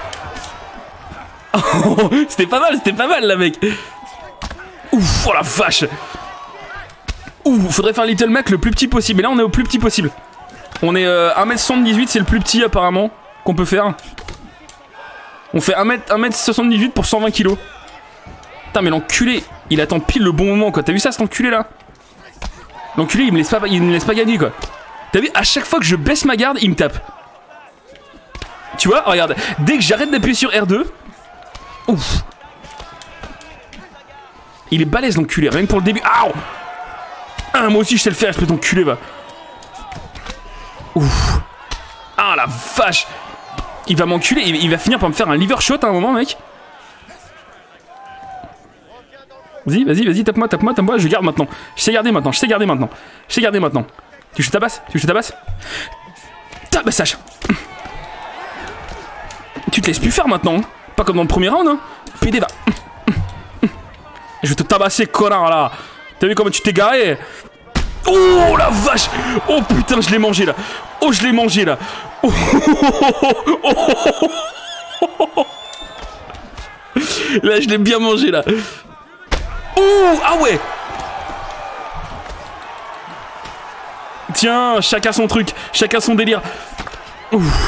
Oh, c'était pas mal, c'était pas mal là mec. Ouf, oh la vache. Ouh, faudrait faire Little Mac le plus petit possible. Mais là on est au plus petit possible. On est euh, un mètre soixante-dix-huit, c'est le plus petit apparemment qu'on peut faire. On fait un mètre soixante-dix-huit pour cent vingt kilos. Putain mais l'enculé, il attend pile le bon moment quoi. T'as vu ça cet enculé là? L'enculé il me laisse pas, il me laisse pas gagner quoi. T'as vu, à chaque fois que je baisse ma garde, il me tape. Tu vois, regarde, dès que j'arrête d'appuyer sur R deux. Ouf. Il est balèze l'enculé, rien que pour le début. Aouh. Ah, moi aussi je sais le faire, espèce d'enculé va. Ouf. Ah la vache. Il va m'enculer, il, il va finir par me faire un liver shot à un moment mec. Vas-y, vas-y, vas-y, tape-moi, tape-moi, tape-moi, je garde maintenant. Je sais garder maintenant, je sais garder maintenant. Je sais garder maintenant. Tu veux que je tabasse? Tu veux que je tabasse? Tabassage. Tu te laisses plus faire maintenant, hein. Pas comme dans le premier round, hein. P D va. Je vais te tabasser, connard, là. T'as vu comment tu t'es garé? Oh, la vache. Oh, putain, je l'ai mangé, là. Oh, je l'ai mangé, là. Oh, oh, oh, oh. Là, je l'ai bien mangé, là. Oh, ah ouais. Tiens, chacun son truc. Chacun son délire. Ouf.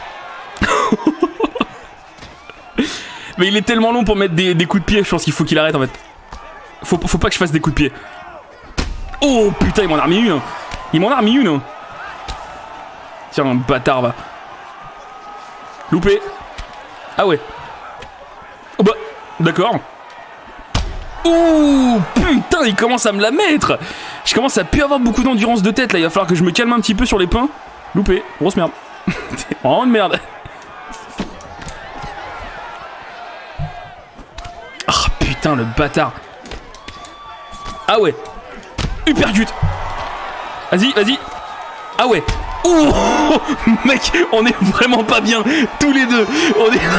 Mais il est tellement long pour mettre des, des coups de pied, je pense qu'il faut qu'il arrête en fait. Faut, faut pas que je fasse des coups de pied. Oh putain, il m'en a remis une. Il m'en a remis une. Tiens, un bâtard va. Loupé. Ah ouais. Oh bah, d'accord. Ouh, putain, il commence à me la mettre. Je commence à plus avoir beaucoup d'endurance de tête là. Il va falloir que je me calme un petit peu sur les pains. Loupé, grosse merde. Vraiment de merde. Putain, le bâtard. Ah ouais. Uppercut. Vas-y, vas-y. Ah ouais. Ouh. Mec, on est vraiment pas bien. Tous les deux. On est...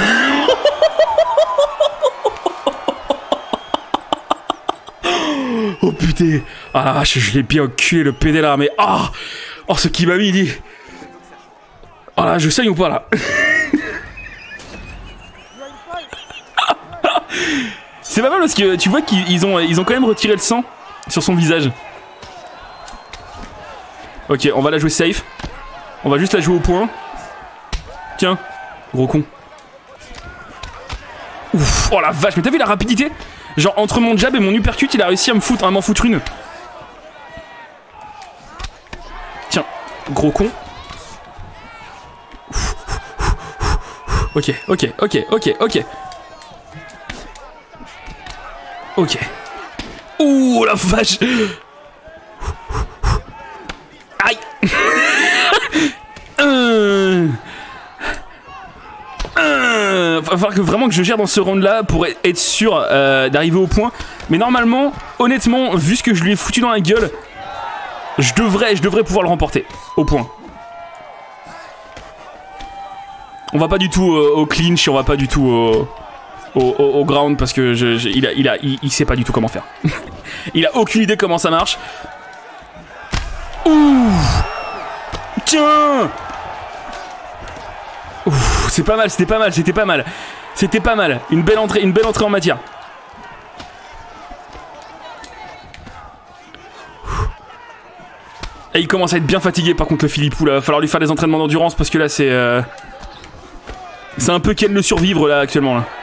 Oh putain. Ah, je, je l'ai bien enculé le pédé là. Mais ah. Oh, ce qui m'a mis, dit. Oh là, je saigne ou pas là? C'est pas mal parce que tu vois qu'ils ont, ils ont quand même retiré le sang sur son visage. Ok, on va la jouer safe. On va juste la jouer au point. Tiens, gros con. Ouf, oh la vache, mais t'as vu la rapidité? Genre entre mon jab et mon uppercut, il a réussi à me foutre, à m'en foutre une. Tiens, gros con. Ok, ok, ok, ok, ok. Ok. Ouh la vache. Aïe. euh... Euh... Va falloir que vraiment que je gère dans ce round là pour être sûr euh, d'arriver au point. Mais normalement, honnêtement, vu ce que je lui ai foutu dans la gueule, je devrais, je devrais pouvoir le remporter au point. On va pas du tout euh, au clinch, on va pas du tout au... Au, au, au ground parce que je, je, il, a, il, a, il, il sait pas du tout comment faire. Il a aucune idée comment ça marche. Ouh. Tiens. C'est pas mal, c'était pas mal, c'était pas mal. C'était pas mal. Une belle entrée, une belle entrée en matière. Et il commence à être bien fatigué par contre le Philippou là. Va falloir lui faire des entraînements d'endurance parce que là c'est... Euh... C'est un peu Ken le survivre là actuellement là.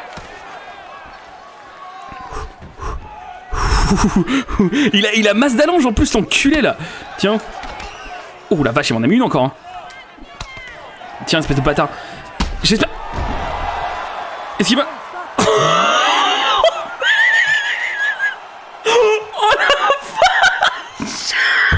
il, a, il a masse d'allonge en plus, l'enculé là. Tiens. Oh la vache, il m'en a mis une encore. Hein. Tiens, espèce de bâtard. J'espère. Est-ce qu'il va. Oh la vache.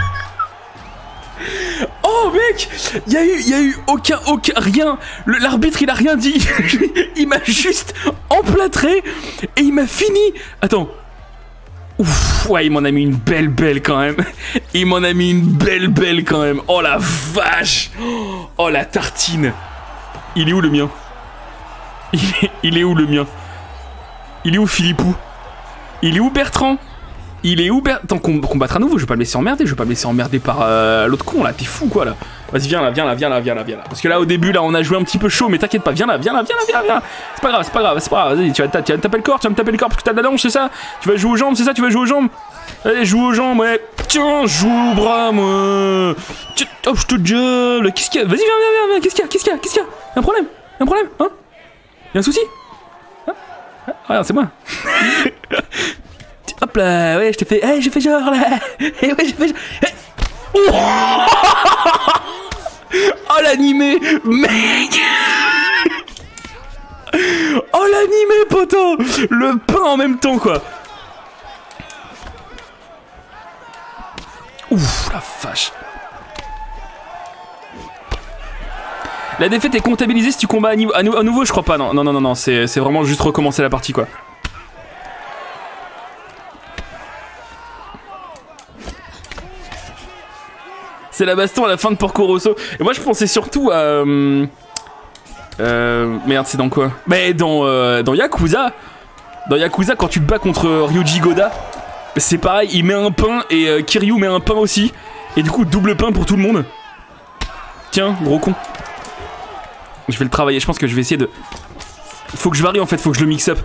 Oh mec, il y a eu, il y a eu aucun, aucun, rien. L'arbitre il a rien dit. Il m'a juste emplâtré et il m'a fini. Attends. Ouf, ouais, il m'en a mis une belle belle quand même. Il m'en a mis une belle belle quand même. Oh la vache. Oh la tartine. Il est où le mien? Il est, il est où le mien? Il est où Philippou? Il est où Bertrand? Il est où Bertrand? Attends, qu'on combattre à nouveau, je vais pas me laisser emmerder. Je vais pas me laisser emmerder par euh, l'autre con là. T'es fou quoi là? Vas-y, viens là, viens là, viens là, viens là, viens là. Parce que là au début là on a joué un petit peu chaud, mais t'inquiète pas, viens là, viens là, viens là, viens là, viens là. C'est pas grave, c'est pas grave, c'est pas grave. Vas-y, tu vas, tu vas me taper le corps, tu vas me taper le corps parce que t'as de la danse, c'est ça? Tu vas jouer aux jambes, c'est ça? Tu vas jouer aux jambes? Allez, joue aux jambes, ouais. Tiens, joue au bras, moi. Tiens, oh, je te gueule. Qu'est-ce qu'il y a? Vas-y, viens, viens, viens, viens. Qu'est-ce qu'il y a? Qu'est-ce qu'il y a? Qu'est-ce qu'il y a? Y'a un problème? Y'a un problème? Hein? Y'a un souci? Hein? Ah, regarde, c'est moi. Hop là, ouais, je t'ai fait. Hey, j'ai fait genre là. Hey, ouais, j'ai fait genre. Hey. Oh, oh l'animé, mec. Oh l'animé, poteau. Le pain en même temps, quoi. Ouf, la vache. La défaite est comptabilisée si tu combats à, niveau, à, nou à nouveau, je crois pas. Non, non, non, non, non c'est vraiment juste recommencer la partie, quoi. C'est la baston à la fin de Porco Rosso. Et moi, je pensais surtout à... Euh, euh, merde, c'est dans quoi? Mais dans, euh, dans Yakuza. Dans Yakuza, quand tu te bats contre Ryuji Goda, c'est pareil, il met un pain et euh, Kiryu met un pain aussi. Et du coup, double pain pour tout le monde. Tiens, gros con. Je vais le travailler, je pense que je vais essayer de... Faut que je varie en fait, faut que je le mix up.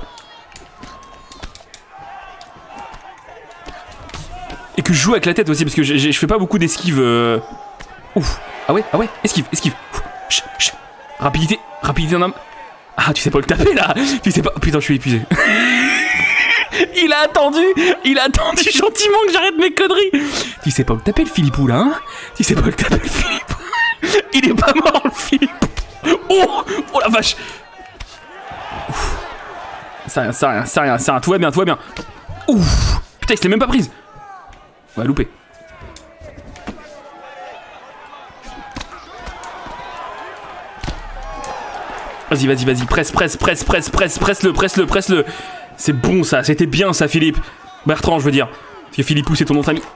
Et que je joue avec la tête aussi, parce que je fais pas beaucoup d'esquives. Euh... Ouf. Ah ouais, ah ouais, esquive, esquive. Chut, chut. Rapidité, rapidité en homme. Ah, tu sais pas le taper là. Tu sais pas... Putain, je suis épuisé. Il a attendu, il a attendu gentiment que j'arrête mes conneries. Tu sais pas le taper le Philippou là, hein? Tu sais pas le taper le Philippou. Il est pas mort le Philippou. Oh, oh la vache. Ouf. Ça rien, ça rien, ça rien, ça rien. Tout va bien, tout va bien. Ouf. Putain, il se l'est même pas prise. On va louper. Vas-y, vas-y, vas-y, presse, presse, presse, presse, presse, presse-le, presse-le, presse-le. C'est bon ça, c'était bien ça Philippe. Bertrand je veux dire. Parce que Philippou c'est ton nom de famille.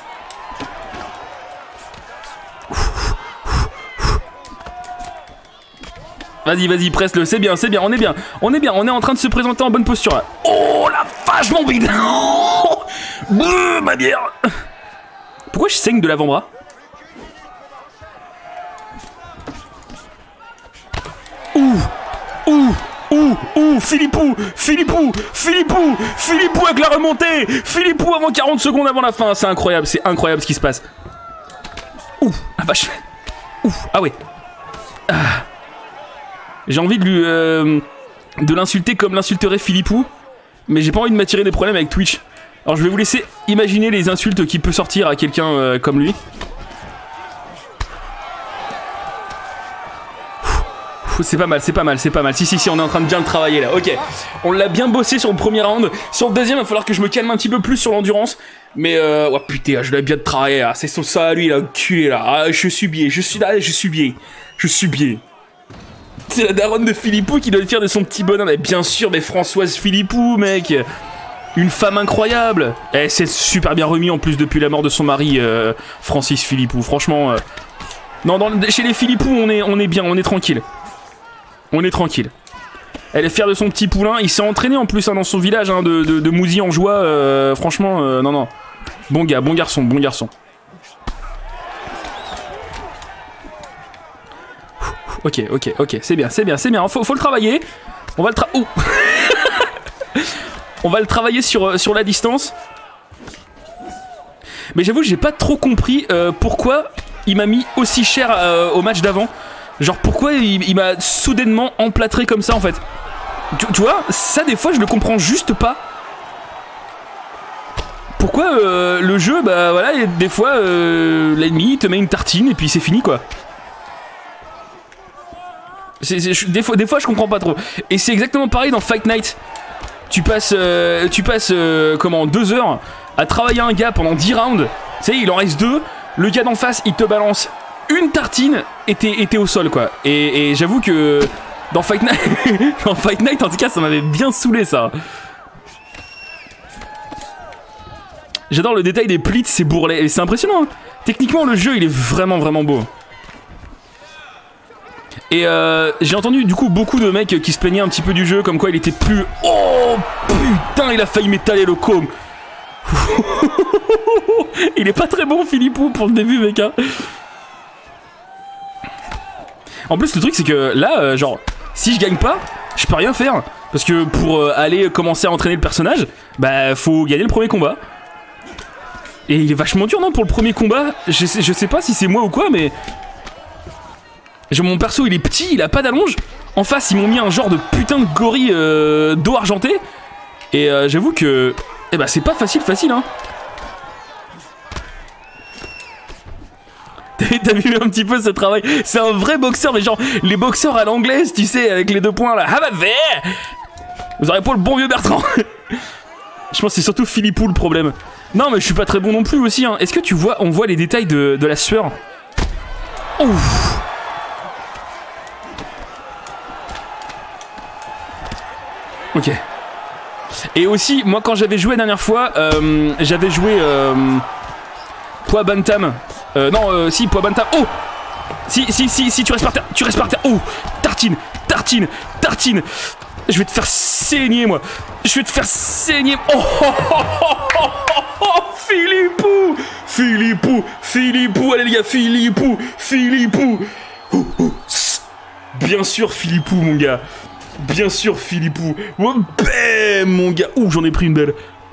Vas-y, vas-y, presse-le, c'est bien, c'est bien, on est bien, on est bien, on est en train de se présenter en bonne posture là. Oh la vache mon bide. Oh, Bouh, ma bière. Pourquoi je saigne de l'avant-bras? Ouh, ouh, ouh, ouh, Philippou, Philippou, Philippou, Philippou avec la remontée, Philippou avant quarante secondes avant la fin, c'est incroyable, c'est incroyable ce qui se passe. Ouh, la vache. Ouh, ah ouais. Ah. J'ai envie de lui euh, de l'insulter comme l'insulterait Philippou, mais j'ai pas envie de m'attirer des problèmes avec Twitch. Alors je vais vous laisser imaginer les insultes qui peut sortir à quelqu'un euh, comme lui. C'est pas mal, c'est pas mal, c'est pas mal. Si, si, si, on est en train de bien le travailler là. Ok, on l'a bien bossé sur le premier round. Sur le deuxième, il va falloir que je me calme un petit peu plus sur l'endurance. Mais euh, oh putain, je l'ai bien travaillé là. C'est ça, lui là, culé là. Ah, je suis biais, je suis là, je suis biais. Je suis biais. C'est la daronne de Philippou qui doit être fière de son petit bonhomme. Mais bien sûr, mais Françoise Philippou, mec. Une femme incroyable. Elle s'est super bien remis en plus depuis la mort de son mari, euh, Francis Philippou. Franchement, euh... non, dans, chez les Philippou, on est, on est bien, on est tranquille. On est tranquille. Elle est fière de son petit poulain. Il s'est entraîné en plus hein, dans son village hein, de, de, de Mouzy en joie. Euh, franchement, euh, non, non. Bon gars, bon garçon, bon garçon. Ok, ok, ok, c'est bien, c'est bien, c'est bien. Faut, faut le travailler. On va le tra... Oh. On va le travailler sur, sur la distance. Mais j'avoue, j'ai pas trop compris euh, pourquoi il m'a mis aussi cher euh, au match d'avant. Genre pourquoi il, il m'a soudainement emplâtré comme ça en fait. Tu, tu vois, ça des fois je le comprends juste pas. Pourquoi euh, le jeu, bah voilà, des fois euh, l'ennemi te met une tartine et puis c'est fini quoi. C'est, c'est, des, fois, des fois je comprends pas trop. Et c'est exactement pareil dans Fight Night. Tu passes, euh, tu passes euh, comment, deux heures à travailler un gars pendant dix rounds. Tu sais, il en reste deux. Le gars d'en face, il te balance une tartine et t'es, et t'es au sol quoi. Et, et j'avoue que dans Fight Night, dans Fight Night en tout cas, ça m'avait bien saoulé ça. J'adore le détail des plits, c'est bourrelet. Et c'est impressionnant. Hein. Techniquement, le jeu, il est vraiment, vraiment beau. Et euh, j'ai entendu du coup beaucoup de mecs qui se plaignaient un petit peu du jeu, comme quoi il était plus... Oh putain, il a failli m'étaler le com. Il est pas très bon Philippou pour le début mec hein. En plus le truc c'est que là, euh, genre, si je gagne pas, je peux rien faire. Parce que pour euh, aller commencer à entraîner le personnage, bah faut gagner le premier combat. Et il est vachement dur non pour le premier combat. Je sais, je sais pas si c'est moi ou quoi mais... Genre, mon perso il est petit, il a pas d'allonge. En face ils m'ont mis un genre de putain de gorille euh, d'eau argentée. Et euh, j'avoue que... Eh bah c'est pas facile facile hein. T'as vu un petit peu ce travail? C'est un vrai boxeur mais genre les boxeurs à l'anglaise tu sais avec les deux points là. Ah bah fait. Vous aurez pas le bon vieux Bertrand. Je pense que c'est surtout Philippou le problème. Non mais je suis pas très bon non plus aussi hein. Est-ce que tu vois, on voit les détails de, de la sueur? Ouf. Ok. Et aussi, moi quand j'avais joué la dernière fois, euh, j'avais joué euh, poids bantam. Euh, non, euh, si, poids bantam. Oh! Si, si, si, si, tu restes par terre, tu restes par terre. Oh! Tartine, tartine, tartine. Je vais te faire saigner, moi. Je vais te faire saigner. Oh! Oh! Oh! Oh! Oh! Oh! Philippou! Philippou! Philippou! Allez, les gars, Philippou! Philippou! Oh! Oh! Bien sûr, Philippou, mon gars. Bien sûr, Philippou. Oh, bam, mon gars. Ouh, j'en ai pris une belle.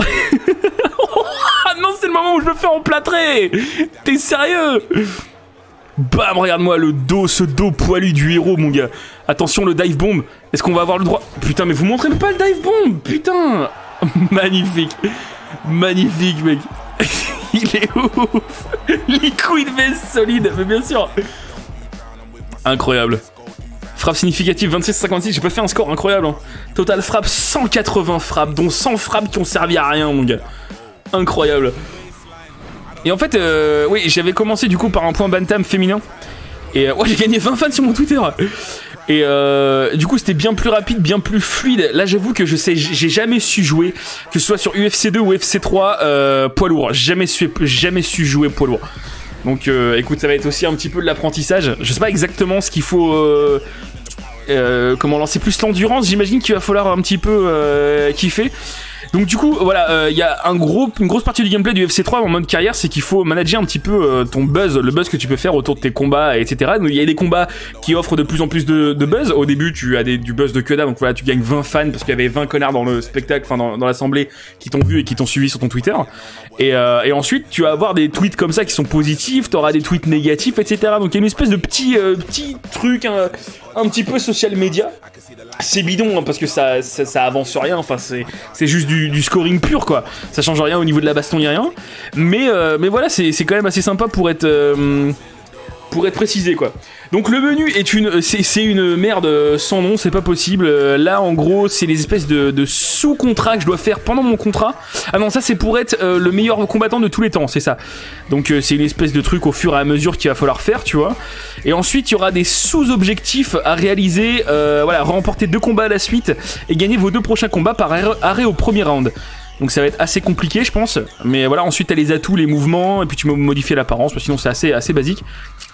Ah non, c'est le moment où je me fais emplâtrer. T'es sérieux? Bam, regarde-moi le dos, ce dos poilu du héros, mon gars. Attention, le dive bomb. Est-ce qu'on va avoir le droit? Putain, mais vous montrez pas le dive bomb. Putain. Magnifique. Magnifique, mec. Il est ouf. Liquid vest solide, mais bien sûr. Incroyable. Frappe significative vingt-six cinquante-six, j'ai pas fait un score incroyable hein. Total frappe cent quatre-vingts frappes, dont cent frappes qui ont servi à rien mon gars. Incroyable. Et en fait, euh, oui, j'avais commencé du coup par un point bantam féminin. Et euh, ouais, j'ai gagné vingt fans sur mon Twitter. Et euh, du coup c'était bien plus rapide, bien plus fluide. Là j'avoue que je sais, j'ai jamais su jouer, que ce soit sur U F C deux ou U F C trois euh, poids lourd. J'ai jamais su, jamais su jouer poids lourd. Donc euh, écoute, ça va être aussi un petit peu de l'apprentissage. Je sais pas exactement ce qu'il faut... Euh, euh, comment lancer plus l'endurance. J'imagine qu'il va falloir un petit peu euh, kiffer. Donc du coup, voilà, il euh, y a un gros, une grosse partie du gameplay du F C trois en mode carrière, c'est qu'il faut manager un petit peu euh, ton buzz, le buzz que tu peux faire autour de tes combats, et cetera. Donc il y a des combats qui offrent de plus en plus de, de buzz. Au début, tu as des, du buzz de que dalle, donc voilà, tu gagnes vingt fans parce qu'il y avait vingt connards dans le spectacle, enfin dans, dans l'assemblée, qui t'ont vu et qui t'ont suivi sur ton Twitter. Et, euh, et ensuite, tu vas avoir des tweets comme ça qui sont positifs, t'auras des tweets négatifs, et cetera. Donc il y a une espèce de petit, euh, petit truc, un, un petit peu social media. C'est bidon hein, parce que ça, ça, ça avance rien, enfin c'est, c'est juste du, du scoring pur quoi, ça change rien au niveau de la baston, y a rien, mais, euh, mais voilà c'est, c'est quand même assez sympa pour être, euh, pour être précisé quoi. Donc le menu est une, c'est, c'est une merde sans nom, c'est pas possible. Là en gros c'est les espèces de, de sous-contrats que je dois faire pendant mon contrat. Ah non ça c'est pour être euh, le meilleur combattant de tous les temps, c'est ça. Donc euh, c'est une espèce de truc au fur et à mesure qu'il va falloir faire, tu vois. Et ensuite il y aura des sous-objectifs à réaliser, euh, voilà, remporter deux combats à la suite et gagner vos deux prochains combats par arrêt au premier round. Donc ça va être assez compliqué je pense, mais voilà, ensuite t'as les atouts, les mouvements, et puis tu peux modifier l'apparence, parce que sinon c'est assez, assez basique.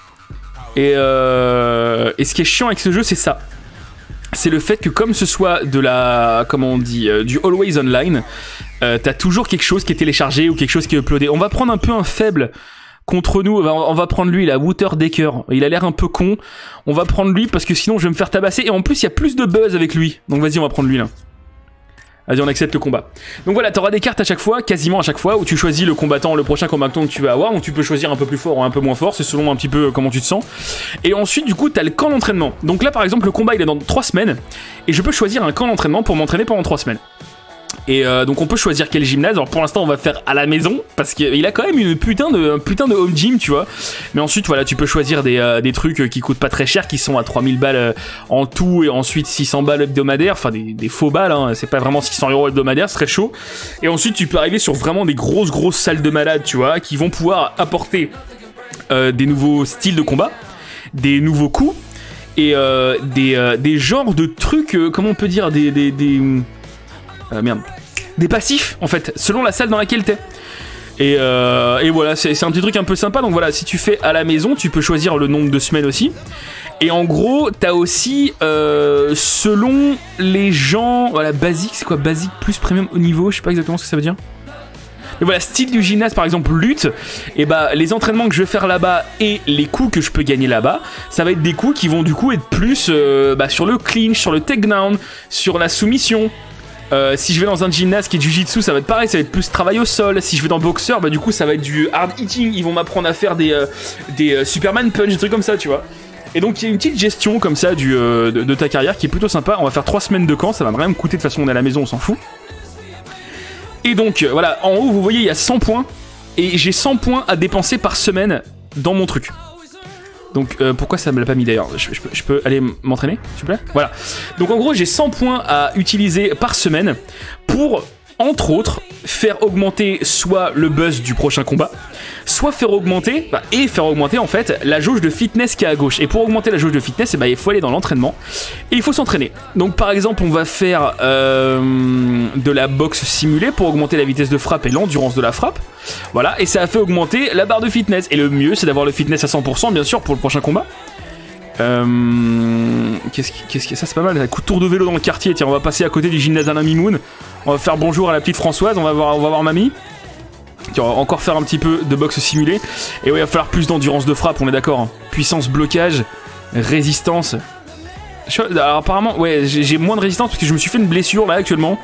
Et, euh, et ce qui est chiant avec ce jeu, c'est ça. C'est le fait que comme ce soit de la, comment on dit, euh, du always online, euh, t'as toujours quelque chose qui est téléchargé ou quelque chose qui est uploadé. On va prendre un peu un faible contre nous, on va, on va prendre lui, la Wouter Decker. Il a l'air un peu con. On va prendre lui parce que sinon je vais me faire tabasser. Et en plus il y a plus de buzz avec lui. Donc vas-y, on va prendre lui là. Vas-y, on accepte le combat. Donc voilà, t'auras des cartes à chaque fois, quasiment à chaque fois, où tu choisis le combattant, le prochain combattant que tu veux avoir. Donc tu peux choisir un peu plus fort ou un peu moins fort, c'est selon un petit peu comment tu te sens. Et ensuite, du coup, t'as le camp d'entraînement. Donc là, par exemple, le combat il est dans trois semaines, et je peux choisir un camp d'entraînement pour m'entraîner pendant trois semaines. Et euh, donc on peut choisir quel gymnase. Alors pour l'instant on va faire à la maison parce qu'il a quand même une putain de, un putain de home gym, tu vois. Mais ensuite voilà, tu peux choisir des, euh, des trucs qui coûtent pas très cher, qui sont à trois mille balles euh, en tout, et ensuite six cents balles hebdomadaires. Enfin des, des faux balles, hein. C'est pas vraiment six cents euros hebdomadaires, c'est très chaud. Et ensuite tu peux arriver sur vraiment des grosses grosses salles de malades, tu vois, qui vont pouvoir apporter euh, des nouveaux styles de combat, des nouveaux coups, et euh, des, euh, des genres de trucs, euh, comment on peut dire, des... des, des Euh, merde, des passifs en fait, selon la salle dans laquelle t'es. Et, euh, et voilà, c'est, c'est un petit truc un peu sympa. Donc voilà, si tu fais à la maison, tu peux choisir le nombre de semaines aussi. Et en gros, t'as aussi, euh, selon les gens, voilà, basique, c'est quoi basique plus premium au niveau, je sais pas exactement ce que ça veut dire. Et voilà, style du gymnase par exemple, lutte, et bah les entraînements que je vais faire là-bas et les coups que je peux gagner là-bas, ça va être des coups qui vont du coup être plus euh, bah, sur le clinch, sur le takedown, sur la soumission. Euh, si je vais dans un gymnase qui est du jiu-jitsu, ça va être pareil, ça va être plus travail au sol. Si je vais dans boxeur, bah du coup ça va être du hard hitting. Ils vont m'apprendre à faire des, euh, des euh, Superman punch, des trucs comme ça, tu vois. Et donc il y a une petite gestion comme ça du, euh, de, de ta carrière qui est plutôt sympa. On va faire trois semaines de camp, ça va rien me coûter, de toute façon on est à la maison, on s'en fout. Et donc euh, voilà, en haut vous voyez il y a cent points, et j'ai cent points à dépenser par semaine dans mon truc. Donc euh, pourquoi ça me l'a pas mis d'ailleurs, je, je, peux, je peux aller m'entraîner s'il vous plaît. Voilà. Donc en gros j'ai cent points à utiliser par semaine pour, entre autres, faire augmenter soit le buzz du prochain combat, soit faire augmenter, bah, et faire augmenter en fait la jauge de fitness qui est à gauche. Et pour augmenter la jauge de fitness, eh bah, il faut aller dans l'entraînement et il faut s'entraîner. Donc par exemple on va faire euh, de la boxe simulée pour augmenter la vitesse de frappe et l'endurance de la frappe. Voilà, et ça a fait augmenter la barre de fitness. Et le mieux c'est d'avoir le fitness à cent pour cent bien sûr pour le prochain combat. Euh, qu'est-ce qui, qu'est-ce qui, ça c'est pas mal, un coup de tour de vélo dans le quartier. Tiens, on va passer à côté du gymnase Alain Mimoun. On va faire bonjour à la petite Françoise, on va voir, on va voir mamie. Tiens, on va encore faire un petit peu de boxe simulée. Et ouais, il va falloir plus d'endurance de frappe, on est d'accord, hein. Puissance, blocage, résistance. Alors apparemment, ouais, j'ai, j'ai moins de résistance parce que je me suis fait une blessure là actuellement.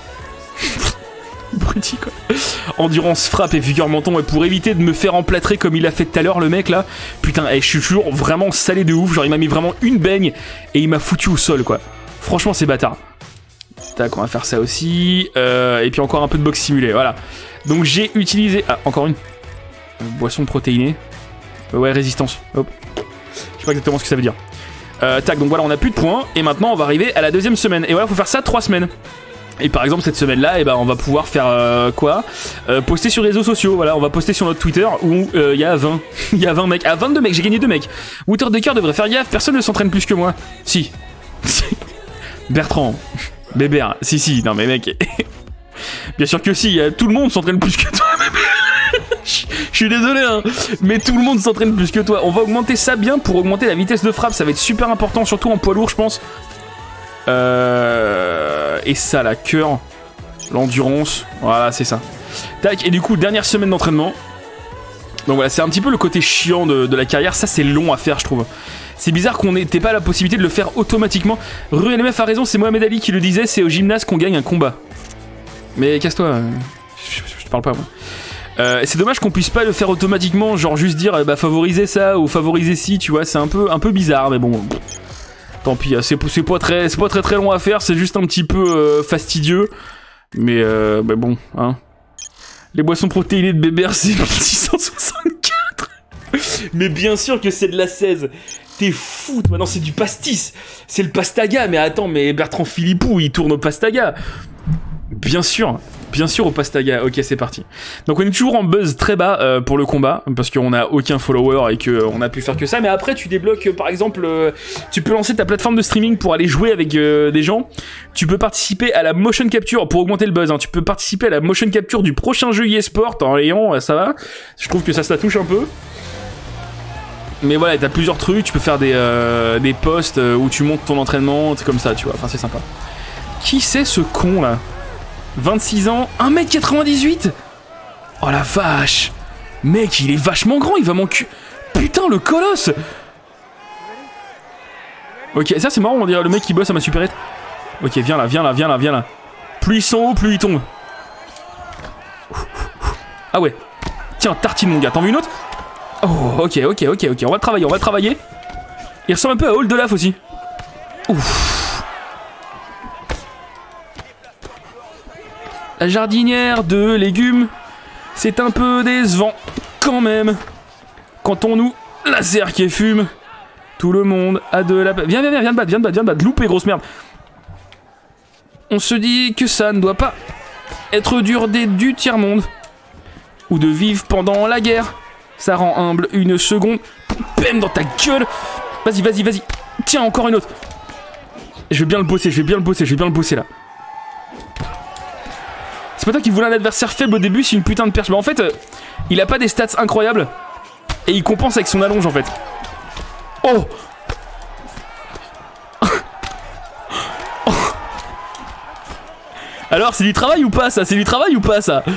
Bruti quoi. Endurance, frappe et vigueur menton, et pour éviter de me faire emplâtrer comme il a fait tout à l'heure le mec là. Putain, et je suis toujours vraiment salé de ouf. Genre il m'a mis vraiment une baigne et il m'a foutu au sol quoi. Franchement c'est bâtard. Tac, on va faire ça aussi. Euh, et puis encore un peu de boxe simulée, voilà. Donc j'ai utilisé... Ah, encore une. Euh, boisson protéinée. Euh, ouais, résistance. Hop. Je sais pas exactement ce que ça veut dire. Euh, tac, donc voilà, on a plus de points. Et maintenant on va arriver à la deuxième semaine. Et voilà, faut faire ça trois semaines. Et par exemple cette semaine-là, eh ben, on va pouvoir faire euh, quoi euh, poster sur les réseaux sociaux, voilà, on va poster sur notre Twitter où il euh, y a vingt, il y a vingt mecs, ah vingt-deux mecs, j'ai gagné deux mecs. Wouter Decker devrait faire gaffe, personne ne s'entraîne plus que moi. Si. Bertrand, Bébert, si si, non mais mec, bien sûr que si, tout le monde s'entraîne plus que toi. Je suis désolé hein, mais tout le monde s'entraîne plus que toi. On va augmenter ça bien pour augmenter la vitesse de frappe, ça va être super important, surtout en poids lourd je pense. Euh... Et ça, la cœur, l'endurance, voilà, c'est ça. Tac, et du coup, dernière semaine d'entraînement. Donc voilà, c'est un petit peu le côté chiant de, de la carrière. Ça, c'est long à faire, je trouve. C'est bizarre qu'on n'ait pas la possibilité de le faire automatiquement. Ruel M F a raison, c'est Mohamed Ali qui le disait, c'est au gymnase qu'on gagne un combat. Mais casse-toi, je, je te parle pas, moi. Euh, c'est dommage qu'on puisse pas le faire automatiquement, genre juste dire, bah favoriser ça ou favoriser ci, tu vois, c'est un peu, un peu bizarre, mais bon... Tant pis, c'est pas très, c'est pas très très long à faire, c'est juste un petit peu euh, fastidieux, mais euh, bah bon, hein. Les boissons protéinées de Bébert, c'est six cent soixante-quatre. Mais bien sûr que c'est de la seize. T'es fou, maintenant c'est du pastis. C'est le pastaga, mais attends, mais Bertrand Philippou, il tourne au pastaga. Bien sûr, bien sûr au pastaga. Ok, c'est parti. Donc on est toujours en buzz très bas euh, pour le combat, parce qu'on a aucun follower et qu'on a pu faire que ça. Mais après, tu débloques, euh, par exemple, euh, tu peux lancer ta plateforme de streaming pour aller jouer avec euh, des gens. Tu peux participer à la motion capture pour augmenter le buzz. Hein. Tu peux participer à la motion capture du prochain jeu eSport en ayant, ça va. Je trouve que ça se la touche un peu. Mais voilà, t'as plusieurs trucs. Tu peux faire des, euh, des posts où tu montes ton entraînement, c'est comme ça, tu vois. Enfin, c'est sympa. Qui c'est ce con là? vingt-six ans, un mètre quatre-vingt-dix-huit. Oh la vache. Mec, il est vachement grand, il va manquer... Putain, le colosse. Ok, ça c'est marrant, on dirait le mec qui bosse à ma supérette. Ok, viens là, viens là, viens là, viens là. Plus ils sont hauts, plus ils tombent. Ah ouais. Tiens, tartine mon gars, t'en veux une autre? Oh, ok, ok, ok, ok, on va travailler, on va travailler. Il ressemble un peu à Hall de Laf aussi. Ouf. La jardinière de légumes, c'est un peu décevant, quand même. Quand on nous laser qui fume, tout le monde a de la... Viens, viens, viens, viens de battre, viens de battre, viens de battre, loupé, grosse merde. On se dit que ça ne doit pas être dur d'être du tiers-monde. Ou de vivre pendant la guerre. Ça rend humble une seconde. Peine dans ta gueule. Vas-y, vas-y, vas-y. Tiens, encore une autre. Je vais bien le bosser, je vais bien le bosser, je vais bien le bosser là. C'est pas toi qui voulais un adversaire faible au début, c'est une putain de perche. Mais en fait, euh, il a pas des stats incroyables. Et il compense avec son allonge en fait. Oh, oh. Alors, c'est du travail ou pas ça? C'est du travail ou pas ça?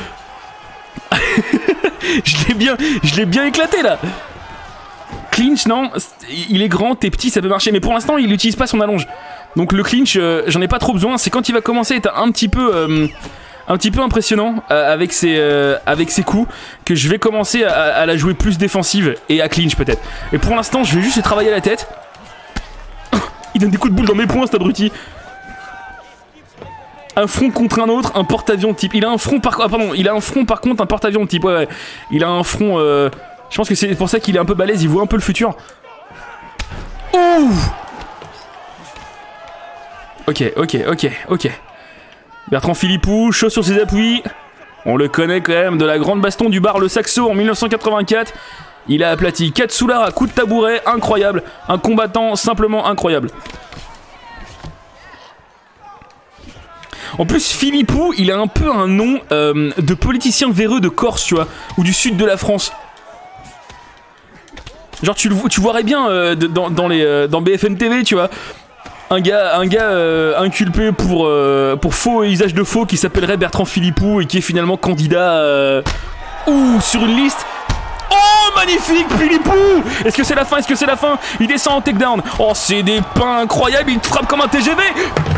Je l'ai bien, je l'ai bien éclaté là. Clinch, non, il est grand, t'es petit, ça peut marcher. Mais pour l'instant, il utilise pas son allonge. Donc le clinch, euh, j'en ai pas trop besoin. C'est quand il va commencer à être un petit peu... Euh, un petit peu impressionnant euh, avec, ses, euh, avec ses coups que je vais commencer à, à la jouer plus défensive et à clinch peut-être. Et pour l'instant je vais juste travailler la tête. Il donne des coups de boule dans mes poings cet abruti. Un front contre un autre, un porte-avions type. Il a un front par ah, pardon, il a un front par contre un porte-avions type. Ouais, ouais. Il a un front euh... je pense que c'est pour ça qu'il est un peu balèze, il voit un peu le futur. Ouh. Ok, ok, ok, ok. Bertrand Philippou, chaud sur ses appuis. On le connaît quand même de la grande baston du bar Le Saxo en mille neuf cent quatre-vingt-quatre. Il a aplati Katsular à coup de tabouret, incroyable. Un combattant simplement incroyable. En plus, Philippou, il a un peu un nom euh, de politicien véreux de Corse, tu vois, ou du sud de la France. Genre, tu, le, tu verrais bien euh, dans, dans, les, euh, dans B F M T V, tu vois. Un gars, un gars euh, inculpé pour, euh, pour faux usage de faux qui s'appellerait Bertrand Philippou et qui est finalement candidat euh, ouh, sur une liste. Oh, magnifique, Philippou! Est-ce que c'est la fin? Est-ce que c'est la fin? Il descend en takedown. Oh, c'est des pains incroyables, il te frappe comme un T G V.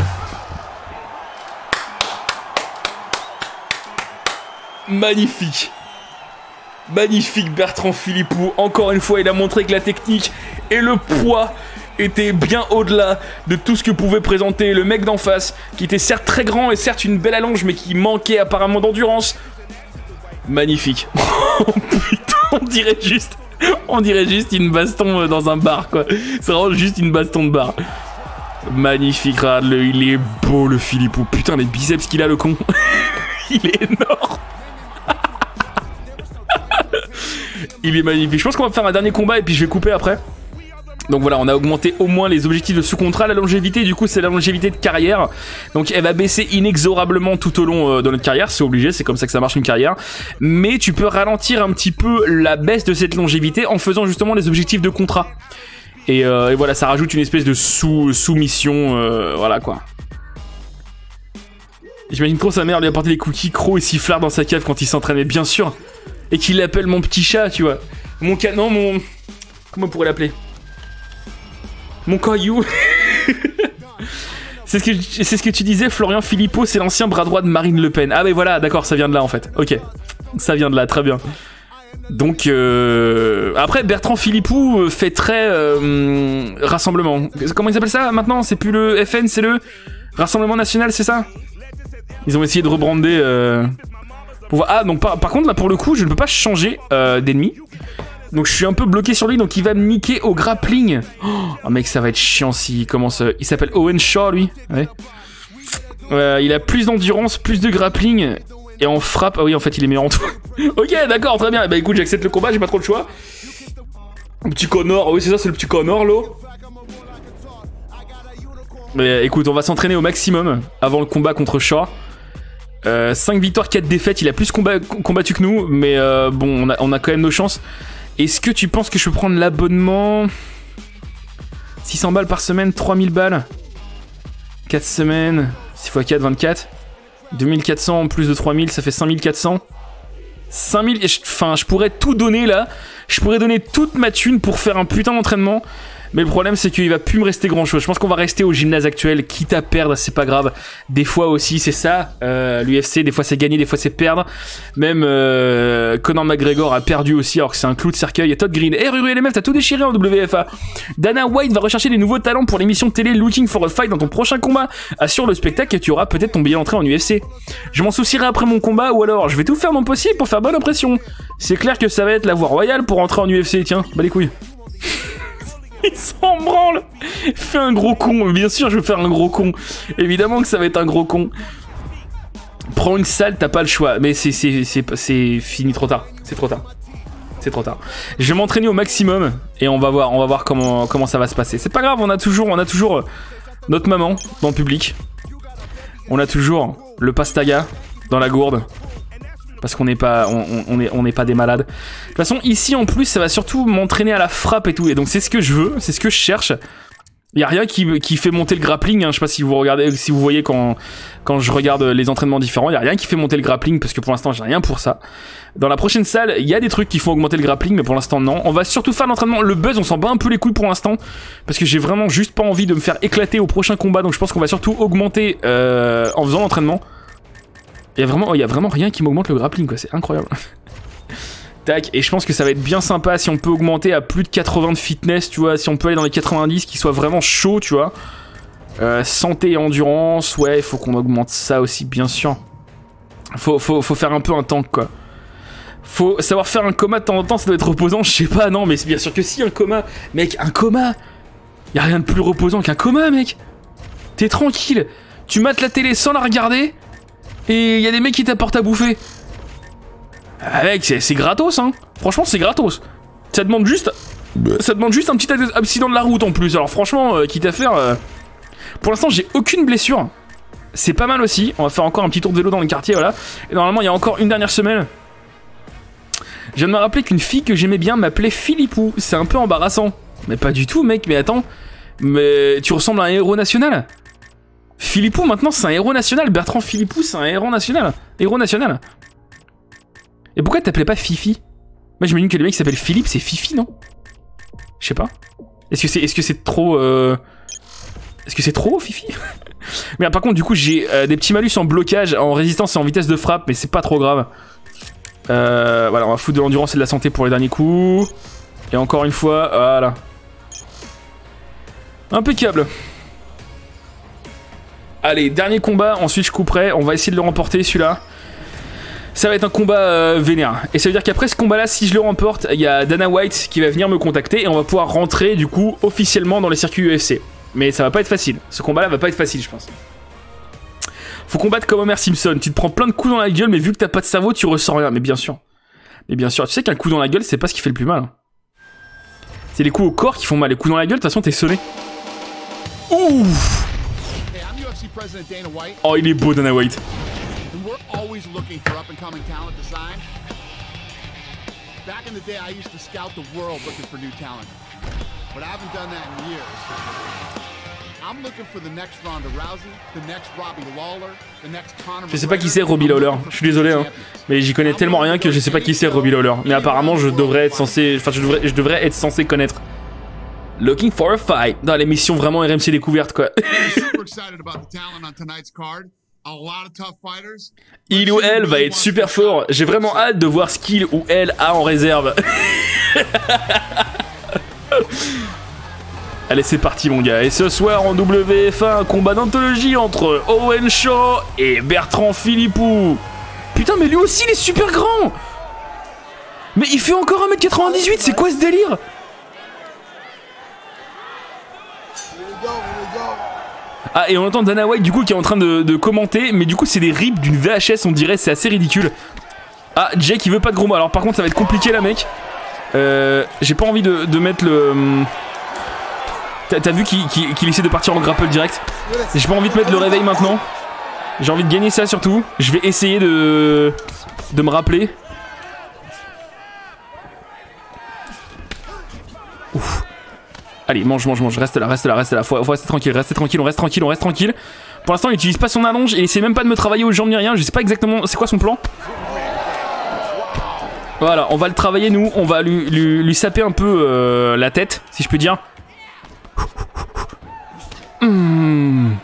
Magnifique. Magnifique, Bertrand Philippou. Encore une fois, il a montré que la technique et le poids était bien au-delà de tout ce que pouvait présenter le mec d'en face, qui était certes très grand et certes une belle allonge, mais qui manquait apparemment d'endurance. Magnifique. Oh putain, on dirait juste, on dirait juste une baston dans un bar, quoi. C'est vraiment juste une baston de bar. Magnifique, regarde-le, il est beau le Philippou. Putain, les biceps qu'il a, le con. Il est énorme. Il est magnifique. Je pense qu'on va faire un dernier combat et puis je vais couper après. Donc voilà, on a augmenté au moins les objectifs de sous-contrat. La longévité, du coup, c'est la longévité de carrière. Donc elle va baisser inexorablement tout au long euh, de notre carrière. C'est obligé, c'est comme ça que ça marche une carrière. Mais tu peux ralentir un petit peu la baisse de cette longévité en faisant justement les objectifs de contrat. Et, euh, et voilà, ça rajoute une espèce de sous, sous-mission. Euh, voilà quoi. J'imagine trop sa mère lui apporter des cookies, Croc et sifflard dans sa cave quand il s'entraînait, bien sûr. Et qu'il l'appelle mon petit chat, tu vois. Mon canon, mon... Comment on pourrait l'appeler? Mon caillou. C'est ce, que, c'est ce que tu disais, Florian Philippot, c'est l'ancien bras droit de Marine Le Pen. Ah mais voilà, d'accord, ça vient de là en fait. Ok, ça vient de là, très bien. Donc, euh... après, Bertrand Philippou fait très euh, rassemblement. Comment ils appellent ça maintenant? C'est plus le F N, c'est le Rassemblement National, c'est ça? Ils ont essayé de rebrander... Euh... Pour voir... Ah, donc par, par contre, là, pour le coup, je ne peux pas changer euh, d'ennemi. Donc, je suis un peu bloqué sur lui, donc il va me niquer au grappling. Oh, mec, ça va être chiant s'il commence... Il s'appelle Owen Shaw, lui. Ouais. Euh, il a plus d'endurance, plus de grappling... Et en frappe, ah oui, en fait, il est meilleur en tout. Ok, d'accord, très bien. Bah écoute, j'accepte le combat, j'ai pas trop le choix. Le petit Connor, oui, c'est ça, c'est le petit Connor, là. Mais écoute, on va s'entraîner au maximum avant le combat contre Shaw. Euh, cinq victoires, quatre défaites. Il a plus combat, combattu que nous, mais euh, bon, on a, on a quand même nos chances. Est-ce que tu penses que je peux prendre l'abonnement? Six cents balles par semaine, trois mille balles. quatre semaines, six fois quatre, vingt-quatre. deux mille quatre cents en plus de trois mille, ça fait cinq mille quatre cents. cinq mille, enfin je pourrais tout donner là. Je pourrais donner toute ma thune pour faire un putain d'entraînement. Mais le problème c'est qu'il va plus me rester grand chose. Je pense qu'on va rester au gymnase actuel, quitte à perdre, c'est pas grave. Des fois aussi c'est ça, euh, l'U F C, des fois c'est gagner, des fois c'est perdre. Même euh, Conor McGregor a perdu aussi alors que c'est un clou de cercueil. Et Todd Green, hey Ruru L M F, t'as tout déchiré en W F A. Dana White va rechercher des nouveaux talents pour l'émission télé Looking for a Fight dans ton prochain combat. Assure le spectacle et tu auras peut-être ton billet d'entrée en U F C. Je m'en soucierai après mon combat ou alors je vais tout faire mon possible pour faire bonne impression. C'est clair que ça va être la voie royale pour entrer en U F C, tiens, bah les couilles. Il s'en branle. Fais un gros con. Bien sûr, je vais faire un gros con. Évidemment que ça va être un gros con. Prends une salle, t'as pas le choix. Mais c'est, c'est, c'est, c'est fini trop tard. C'est trop tard. C'est trop tard. Je vais m'entraîner au maximum et on va voir, on va voir comment, comment ça va se passer. C'est pas grave, on a toujours, on a toujours notre maman dans le public. On a toujours le pastaga dans la gourde. Parce qu'on n'est pas, on, on est, on n'est pas des malades. De toute façon, ici en plus, ça va surtout m'entraîner à la frappe et tout. Et donc c'est ce que je veux, c'est ce que je cherche. Il y a rien qui, qui fait monter le grappling. Hein. Je sais pas si vous regardez, si vous voyez quand, quand je regarde les entraînements différents, il y a rien qui fait monter le grappling parce que pour l'instant, j'ai rien pour ça. Dans la prochaine salle, il y a des trucs qui font augmenter le grappling, mais pour l'instant non. On va surtout faire l'entraînement. Le buzz, on s'en bat un peu les couilles pour l'instant parce que j'ai vraiment juste pas envie de me faire éclater au prochain combat. Donc je pense qu'on va surtout augmenter euh, en faisant l'entraînement. Il y a vraiment, il y a vraiment rien qui m'augmente le grappling, quoi. C'est incroyable. Tac. Et je pense que ça va être bien sympa si on peut augmenter à plus de quatre-vingts de fitness, tu vois. Si on peut aller dans les quatre-vingt-dix, qui soit vraiment chaud, tu vois. Euh, santé et endurance, ouais, il faut qu'on augmente ça aussi, bien sûr. Faut, faut, faut faire un peu un tank, quoi. Faut savoir faire un coma de temps en temps, ça doit être reposant, je sais pas, non, mais c'est bien sûr que si, un coma. Mec, un coma. Y a rien de plus reposant qu'un coma, mec. T'es tranquille. Tu mates la télé sans la regarder. Et il y a des mecs qui t'apportent à bouffer. Mec, c'est, c'est gratos, hein. Franchement, c'est gratos. Ça demande juste... Ça demande juste un petit accident de la route en plus. Alors franchement, euh, quitte à faire... Euh... Pour l'instant, j'ai aucune blessure. C'est pas mal aussi. On va faire encore un petit tour de vélo dans le quartier, voilà. Et normalement, il y a encore une dernière semaine. Je viens de me rappeler qu'une fille que j'aimais bien m'appelait Philippou. C'est un peu embarrassant. Mais pas du tout, mec. Mais attends. Mais tu ressembles à un héros national. Philippou, maintenant, c'est un héros national. Bertrand Philippou, c'est un héros national. Héros national. Et pourquoi t'appelais pas Fifi? Moi, j'imagine que le mec qui s'appelle Philippe, c'est Fifi, non? Je sais pas. Est-ce que c'est, est-ce que c'est trop... Euh... Est-ce que c'est trop, Fifi? Mais par contre, du coup, j'ai euh, des petits malus en blocage, en résistance et en vitesse de frappe, mais c'est pas trop grave. Euh, voilà, on va foutre de l'endurance et de la santé pour les derniers coups. Et encore une fois, voilà. Impeccable. Allez, dernier combat, ensuite je couperai. On va essayer de le remporter, celui-là. Ça va être un combat euh, vénère. Et ça veut dire qu'après ce combat-là, si je le remporte, il y a Dana White qui va venir me contacter et on va pouvoir rentrer, du coup, officiellement dans les circuits U F C. Mais ça va pas être facile. Ce combat-là va pas être facile, je pense. Faut combattre comme Homer Simpson. Tu te prends plein de coups dans la gueule, mais vu que t'as pas de cerveau, tu ressens rien. Mais bien sûr. Mais bien sûr. Tu sais qu'un coup dans la gueule, c'est pas ce qui fait le plus mal. Hein. C'est les coups au corps qui font mal. Les coups dans la gueule, de toute façon, t'es sonné. Ouf. Oh, il est beau, Dana White. Back in the day, I used to scout the world looking for new talent, but I haven't done that in years. I'm looking for the next Ronda Rousey, the next Robbie Lawler, the next Conor. Je sais pas qui c'est Robbie Lawler. Je suis désolé, hein, mais j'y connais tellement rien que je sais pas qui c'est Robbie Lawler. Mais apparemment, je devrais être censé, enfin, je devrais, je devrais être censé connaître. Looking for a fight dans l'émission vraiment R M C découverte, quoi. Il ou elle va être super fort. J'ai vraiment hâte de voir ce qu'il ou elle a en réserve. Allez, c'est parti, mon gars. Et ce soir, en W F un, un combat d'anthologie entre Owen Shaw et Bertrand Philippou. Putain, mais lui aussi, il est super grand. Mais il fait encore un mètre quatre-vingt-dix-huit. C'est quoi ce délire? Ah, et on entend Dana White du coup qui est en train de, de commenter, mais du coup c'est des rips d'une V H S, on dirait, c'est assez ridicule. Ah, Jake il veut pas de gros mots, alors par contre ça va être compliqué là, mec. Euh, J'ai pas envie de, de mettre le... T'as vu qu'il qu'il, qu'il essaie de partir en grapple direct. J'ai pas envie de mettre le réveil maintenant. J'ai envie de gagner ça surtout. Je vais essayer de, de me rappeler. Ouf. Allez, mange, mange, mange, reste là, reste là, reste là, faut, faut rester tranquille, rester tranquille, on reste tranquille, on reste tranquille. Pour l'instant, il utilise pas son allonge et il essaie même pas de me travailler aux jambes ni rien, je sais pas exactement c'est quoi son plan. Voilà, on va le travailler nous, on va lui, lui, lui saper un peu euh, la tête, si je peux dire. Mmh.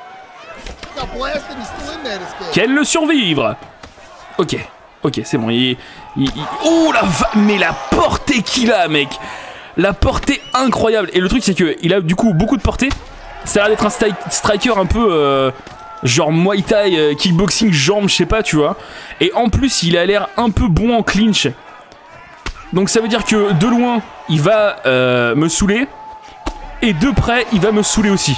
Quel le survivre. Ok, ok, c'est bon, il... il, il... Oh la va... Mais la portée qu'il a, mec. La portée incroyable. Et le truc c'est que il a du coup beaucoup de portée. Ça a l'air d'être un stri striker un peu euh, genre Muay Thai, euh, kickboxing, jambes, je sais pas, tu vois. Et en plus il a l'air un peu bon en clinch. Donc ça veut dire que de loin il va euh, me saouler. Et de près il va me saouler aussi.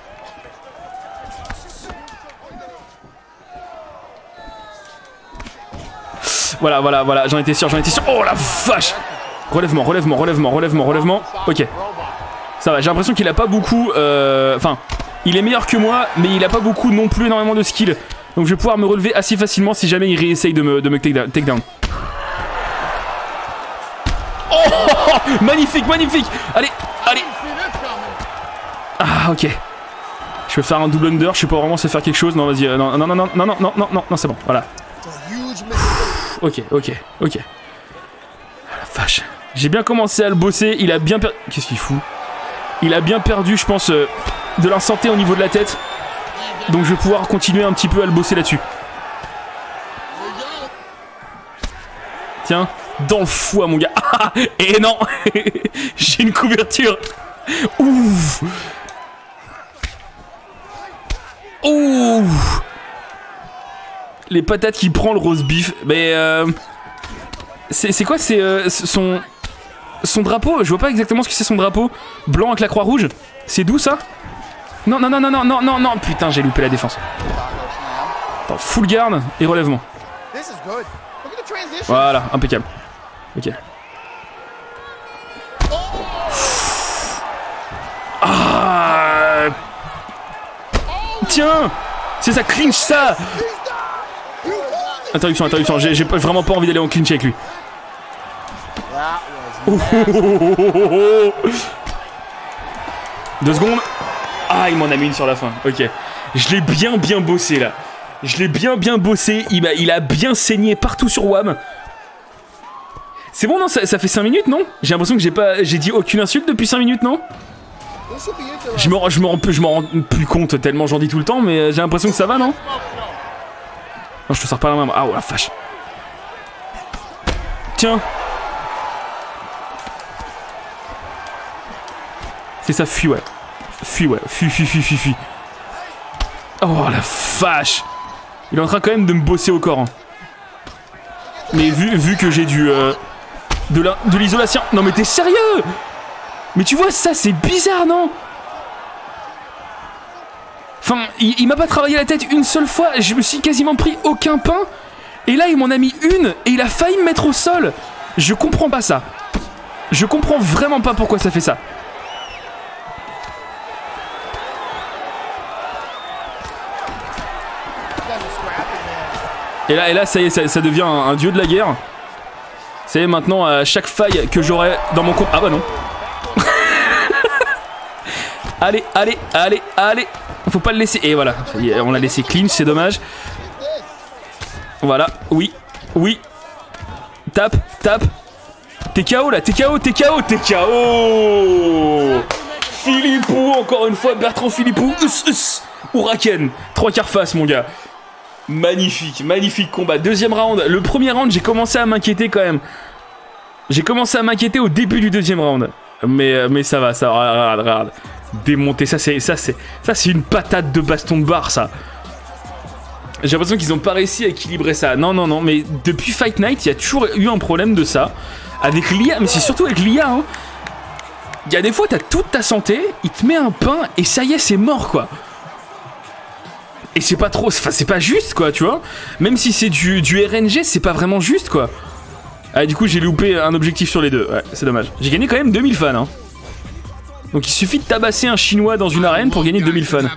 Voilà, voilà, voilà, j'en étais sûr, j'en étais sûr. Oh la vache. Relèvement, relèvement, relèvement, relèvement, relèvement. Ok. Ça va, j'ai l'impression qu'il a pas beaucoup... Euh... Enfin, il est meilleur que moi, mais il a pas beaucoup non plus énormément de skill. Donc je vais pouvoir me relever assez facilement si jamais il réessaye de me, de me take down. Oh, magnifique, magnifique. Allez, allez. Ah, ok. Je vais faire un double under, je sais pas vraiment si faire quelque chose. Non, vas-y, euh, non, non, non, non, non, non, non, non, non, non, c'est bon, voilà. Ok, ok, ok. Ah, la vache. J'ai bien commencé à le bosser, il a bien perdu... Qu'est-ce qu'il fout? Il a bien perdu, je pense, euh, de la santé au niveau de la tête. Donc je vais pouvoir continuer un petit peu à le bosser là-dessus. Tiens, dans le foie, mon gars. Ah, et non. J'ai une couverture. Ouf. Ouf. Les patates qui prend le roast beef. Mais euh, c'est quoi, c'est euh, son... Son drapeau, je vois pas exactement ce que c'est son drapeau. Blanc avec la croix rouge. C'est d'où ça? Non, non, non, non, non, non, non, non. Putain, j'ai loupé la défense. Attends, full garde et relèvement. Voilà, impeccable. Ok. Ah. Tiens. C'est ça, clinch ça. Interruption, interruption. J'ai vraiment pas envie d'aller en clinch avec lui. Oh, oh, oh, oh, oh. Deux secondes. Ah, il m'en a mis une sur la fin. Ok. Je l'ai bien bien bossé là. Je l'ai bien bien bossé. Il a, il a bien saigné partout sur W A M. C'est bon, non, ça, ça fait cinq minutes, non? J'ai l'impression que j'ai pas, j'ai dit aucune insulte depuis cinq minutes, non? Je me, je me rends, je me rends plus compte tellement j'en dis tout le temps, mais j'ai l'impression que ça va, non? Non, je te sors pas la main. Ah, oh la vache. Tiens. C'est ça, fuis, ouais. Fuis, ouais. Fuis, fuis, fuis, fuis, fuis. Oh la vache. Il est en train quand même de me bosser au corps. Hein. Mais vu, vu que j'ai du... Euh, de l'isolation... Non mais t'es sérieux? Mais tu vois, ça c'est bizarre, non? Enfin, il, il m'a pas travaillé la tête une seule fois, je me suis quasiment pris aucun pain. Et là, il m'en a mis une et il a failli me mettre au sol. Je comprends pas ça. Je comprends vraiment pas pourquoi ça fait ça. Et là, et là ça y est, ça, ça devient un, un dieu de la guerre. Ça y est, maintenant, à chaque faille que j'aurai dans mon compte... Ah bah non. Allez, allez, allez, allez. Faut pas le laisser. Et voilà, on l'a laissé clean, c'est dommage. Voilà, oui, oui. Tape, tape. T'es K O là, t'es K O, t'es K O, t'es K O. Philippou, encore une fois, Bertrand Philippou. Us, us. Huracan, trois quarts face, mon gars. Magnifique, magnifique combat. Deuxième round. Le premier round, j'ai commencé à m'inquiéter quand même. J'ai commencé à m'inquiéter au début du deuxième round. Mais, mais ça va, ça va. Regarde, regarde. Démonter, ça c'est ça c'est ça c'est une patate de baston de bar, ça. J'ai l'impression qu'ils ont pas réussi à équilibrer ça. Non, non, non. Mais depuis Fight Night, il y a toujours eu un problème de ça. Avec l'I A, mais c'est surtout avec l'I A. Hein. Il y a des fois, t'as toute ta santé, il te met un pain et ça y est, c'est mort, quoi. Et c'est pas trop... Enfin, c'est pas juste, quoi, tu vois. Même si c'est du, du R N G, c'est pas vraiment juste, quoi. Ah, du coup, j'ai loupé un objectif sur les deux. Ouais, c'est dommage. J'ai gagné quand même deux mille fans, hein. Donc il suffit de tabasser un chinois dans une arène pour gagner deux mille fans.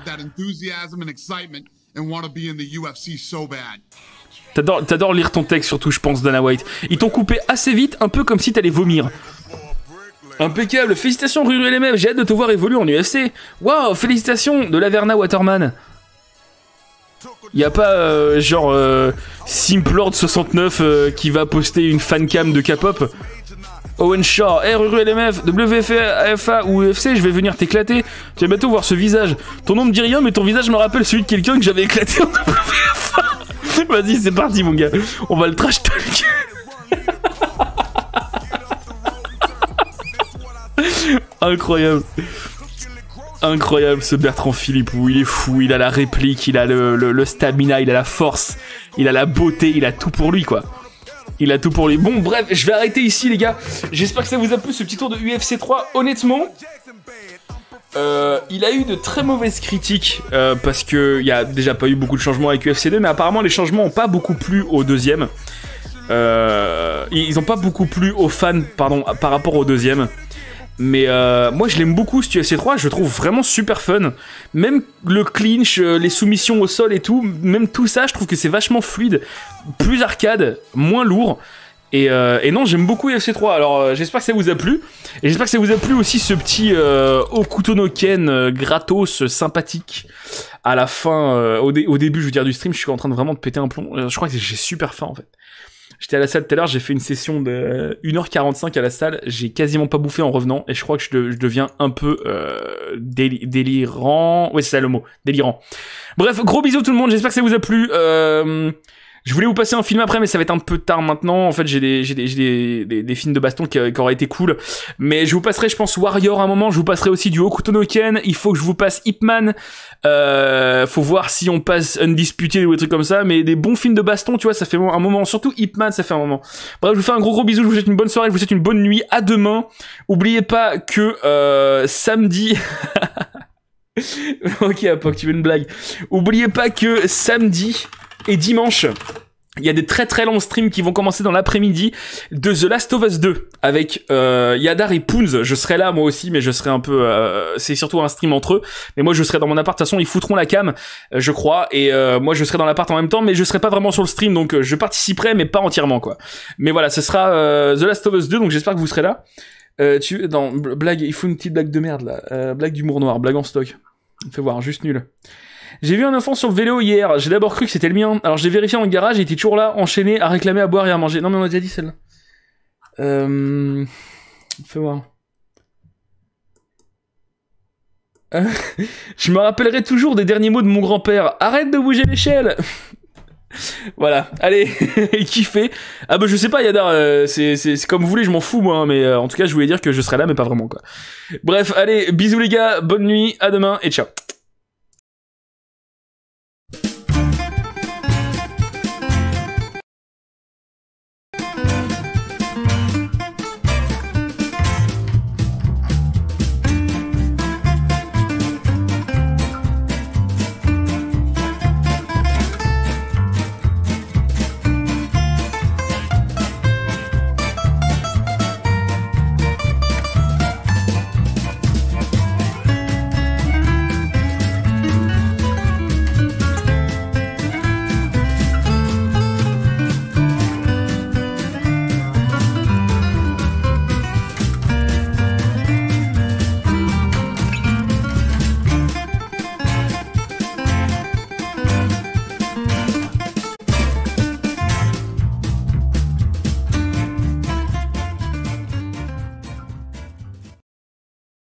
T'adores, t'adores lire ton texte, surtout, je pense, Dana White. Ils t'ont coupé assez vite, un peu comme si t'allais vomir. Impeccable, félicitations Ruru L M F, j'ai hâte de te voir évoluer en U F C. Waouh, félicitations de Laverna Waterman. Y'a pas euh, genre euh, Simplord soixante-neuf euh, qui va poster une fancam de K-pop. Owen Shaw, hey Ruru L M F, W F A ou U F C, je vais venir t'éclater. Tu vas bientôt voir ce visage. Ton nom me dit rien, mais ton visage me rappelle celui de quelqu'un que j'avais éclaté en W F A. Vas-y, c'est parti, mon gars. On va le trash talk. Incroyable. Incroyable, ce Bertrand Philippou. Il est fou, il a la réplique, il a le, le, le stamina, il a la force, il a la beauté, il a tout pour lui, quoi. Il a tout pour lui. Bon, bref, je vais arrêter ici, les gars. J'espère que ça vous a plu, ce petit tour de U F C trois. Honnêtement, euh, il a eu de très mauvaises critiques, euh, parce qu'il n'y a déjà pas eu beaucoup de changements avec U F C deux, mais apparemment, les changements n'ont pas beaucoup plu au deuxième. Euh, ils n'ont pas beaucoup plu aux fans, pardon, par rapport au deuxième. Mais euh, moi je l'aime beaucoup ce U F C trois, je le trouve vraiment super fun. Même le clinch, les soumissions au sol et tout, même tout ça, je trouve que c'est vachement fluide, plus arcade, moins lourd. Et, euh, et non, j'aime beaucoup U F C trois. Alors euh, j'espère que ça vous a plu. Et j'espère que ça vous a plu aussi ce petit euh, Hokuto no Ken euh, gratos, sympathique. À la fin, euh, au, dé au début je veux dire du stream, je suis en train de vraiment de péter un plomb. Je crois que j'ai super faim en fait. J'étais à la salle tout à l'heure, j'ai fait une session de une heure quarante-cinq à la salle, j'ai quasiment pas bouffé en revenant, et je crois que je, de, je deviens un peu euh, déli délirant... Ouais, c'est ça le mot, délirant. Bref, gros bisous tout le monde, j'espère que ça vous a plu. Euh... Je voulais vous passer un film après, mais ça va être un peu tard maintenant. En fait, j'ai des, j'ai des, j'ai des, des, des films de baston qui, qui auraient été cool. Mais je vous passerai, je pense, Warrior à un moment. Je vous passerai aussi du Hokuto no Ken. Il faut que je vous passe Ip Man. Euh, faut voir si on passe Undisputed ou des trucs comme ça. Mais des bons films de baston, tu vois, ça fait un moment. Surtout Ip Man, ça fait un moment. Bref, je vous fais un gros gros bisou. Je vous souhaite une bonne soirée. Je vous souhaite une bonne nuit. À demain. Oubliez pas que euh, samedi... Ok, Apoc, tu veux une blague. Oubliez pas que samedi... et dimanche, il y a des très très longs streams qui vont commencer dans l'après-midi de The Last of Us deux avec euh, Yadar et Poons. Je serai là moi aussi, mais je serai un peu... Euh, c'est surtout un stream entre eux. Mais moi je serai dans mon appart, de toute façon ils foutront la cam, euh, je crois. Et euh, moi je serai dans l'appart en même temps, mais je serai pas vraiment sur le stream, donc euh, je participerai, mais pas entièrement quoi. Mais voilà, ce sera euh, The Last of Us deux, donc j'espère que vous serez là. Euh, tu... Non, blague, il faut une petite blague de merde là. Euh, blague d'humour noir, blague en stock. Fais voir, juste nul. J'ai vu un enfant sur le vélo hier, j'ai d'abord cru que c'était le mien, alors j'ai vérifié dans le garage, il était toujours là, enchaîné, à réclamer à boire et à manger. Non mais on a déjà dit celle-là. Euh... Fais voir. Euh... Je me rappellerai toujours des derniers mots de mon grand-père. Arrête de bouger l'échelle. Voilà, allez, kiffez. Ah bah je sais pas Yadar, euh, c'est comme vous voulez, je m'en fous moi, hein, mais euh, en tout cas je voulais dire que je serai là mais pas vraiment quoi. Bref, allez, bisous les gars, bonne nuit, à demain et ciao.